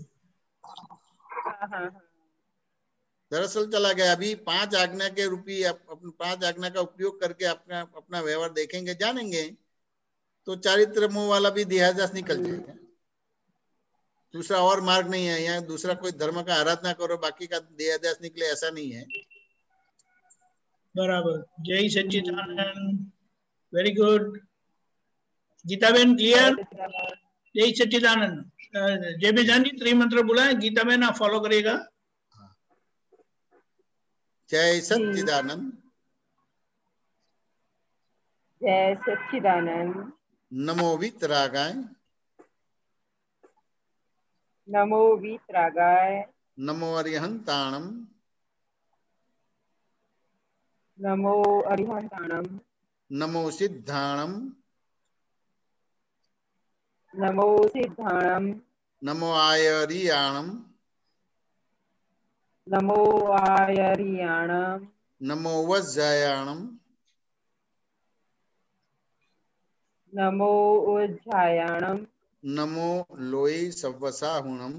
दरअसल चला गया। अभी 5 आज्ञा के रूपी अपने 5 आज्ञा का उपयोग करके अपना व्यवहार देखेंगे, जानेंगे, तो चारित्र मोह वाला भी देहाद्यास निकल जाएगा। दूसरा और मार्ग नहीं है यहाँ, दूसरा कोई धर्म का आराधना करो बाकी का देहाद्यास निकले, ऐसा नहीं है। बराबर। जय Sachchidanand, very good. Gitaben clear? जय सच्चिदानंद। जय बेजान जी त्रिमंत्र बोला है, गीताबेन आप फॉलो करिएगा। जय सच्चिदानंद। जय सच्चिदानंद। नमो वीतरागाय। नमो वीतरागाय। नमो अरिहंताणम। नमो अरिहंताणम। नमो सिद्धाणम। नमो सिद्धाणम। नमो आयरियाणम। नमो आयरियाणम। नमो वज्रायाणम। नमो उज्जायाणम। नमो लोई सवसाहुणम।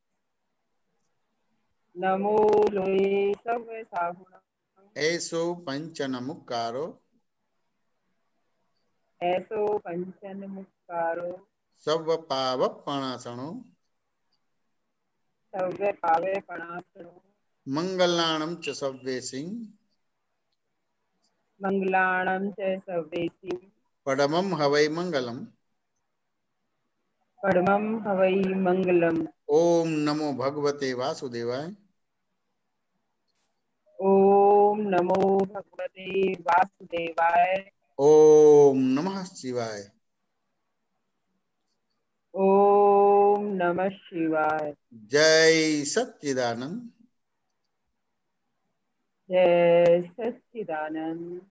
नमो लोई सवसाहुणम। ऐसो पंचनमुक्कारो। ऐसो पंचनमुक्कारो। सर्व पावपणासनो। सर्व पावपणासनो। मंगलाणम च सव्वेसिं। मंगलाणम च सव्वेसिं। परमं हवै मंगलम। परमं हवै मंगलम। ओम नमो भगवते वासुदेवाय। ओम नमो भगवते वासुदेवाय। ओम नमः शिवाय। ओम नमः शिवाय। जय सच्चिदानंद। जय सच्चिदानंद।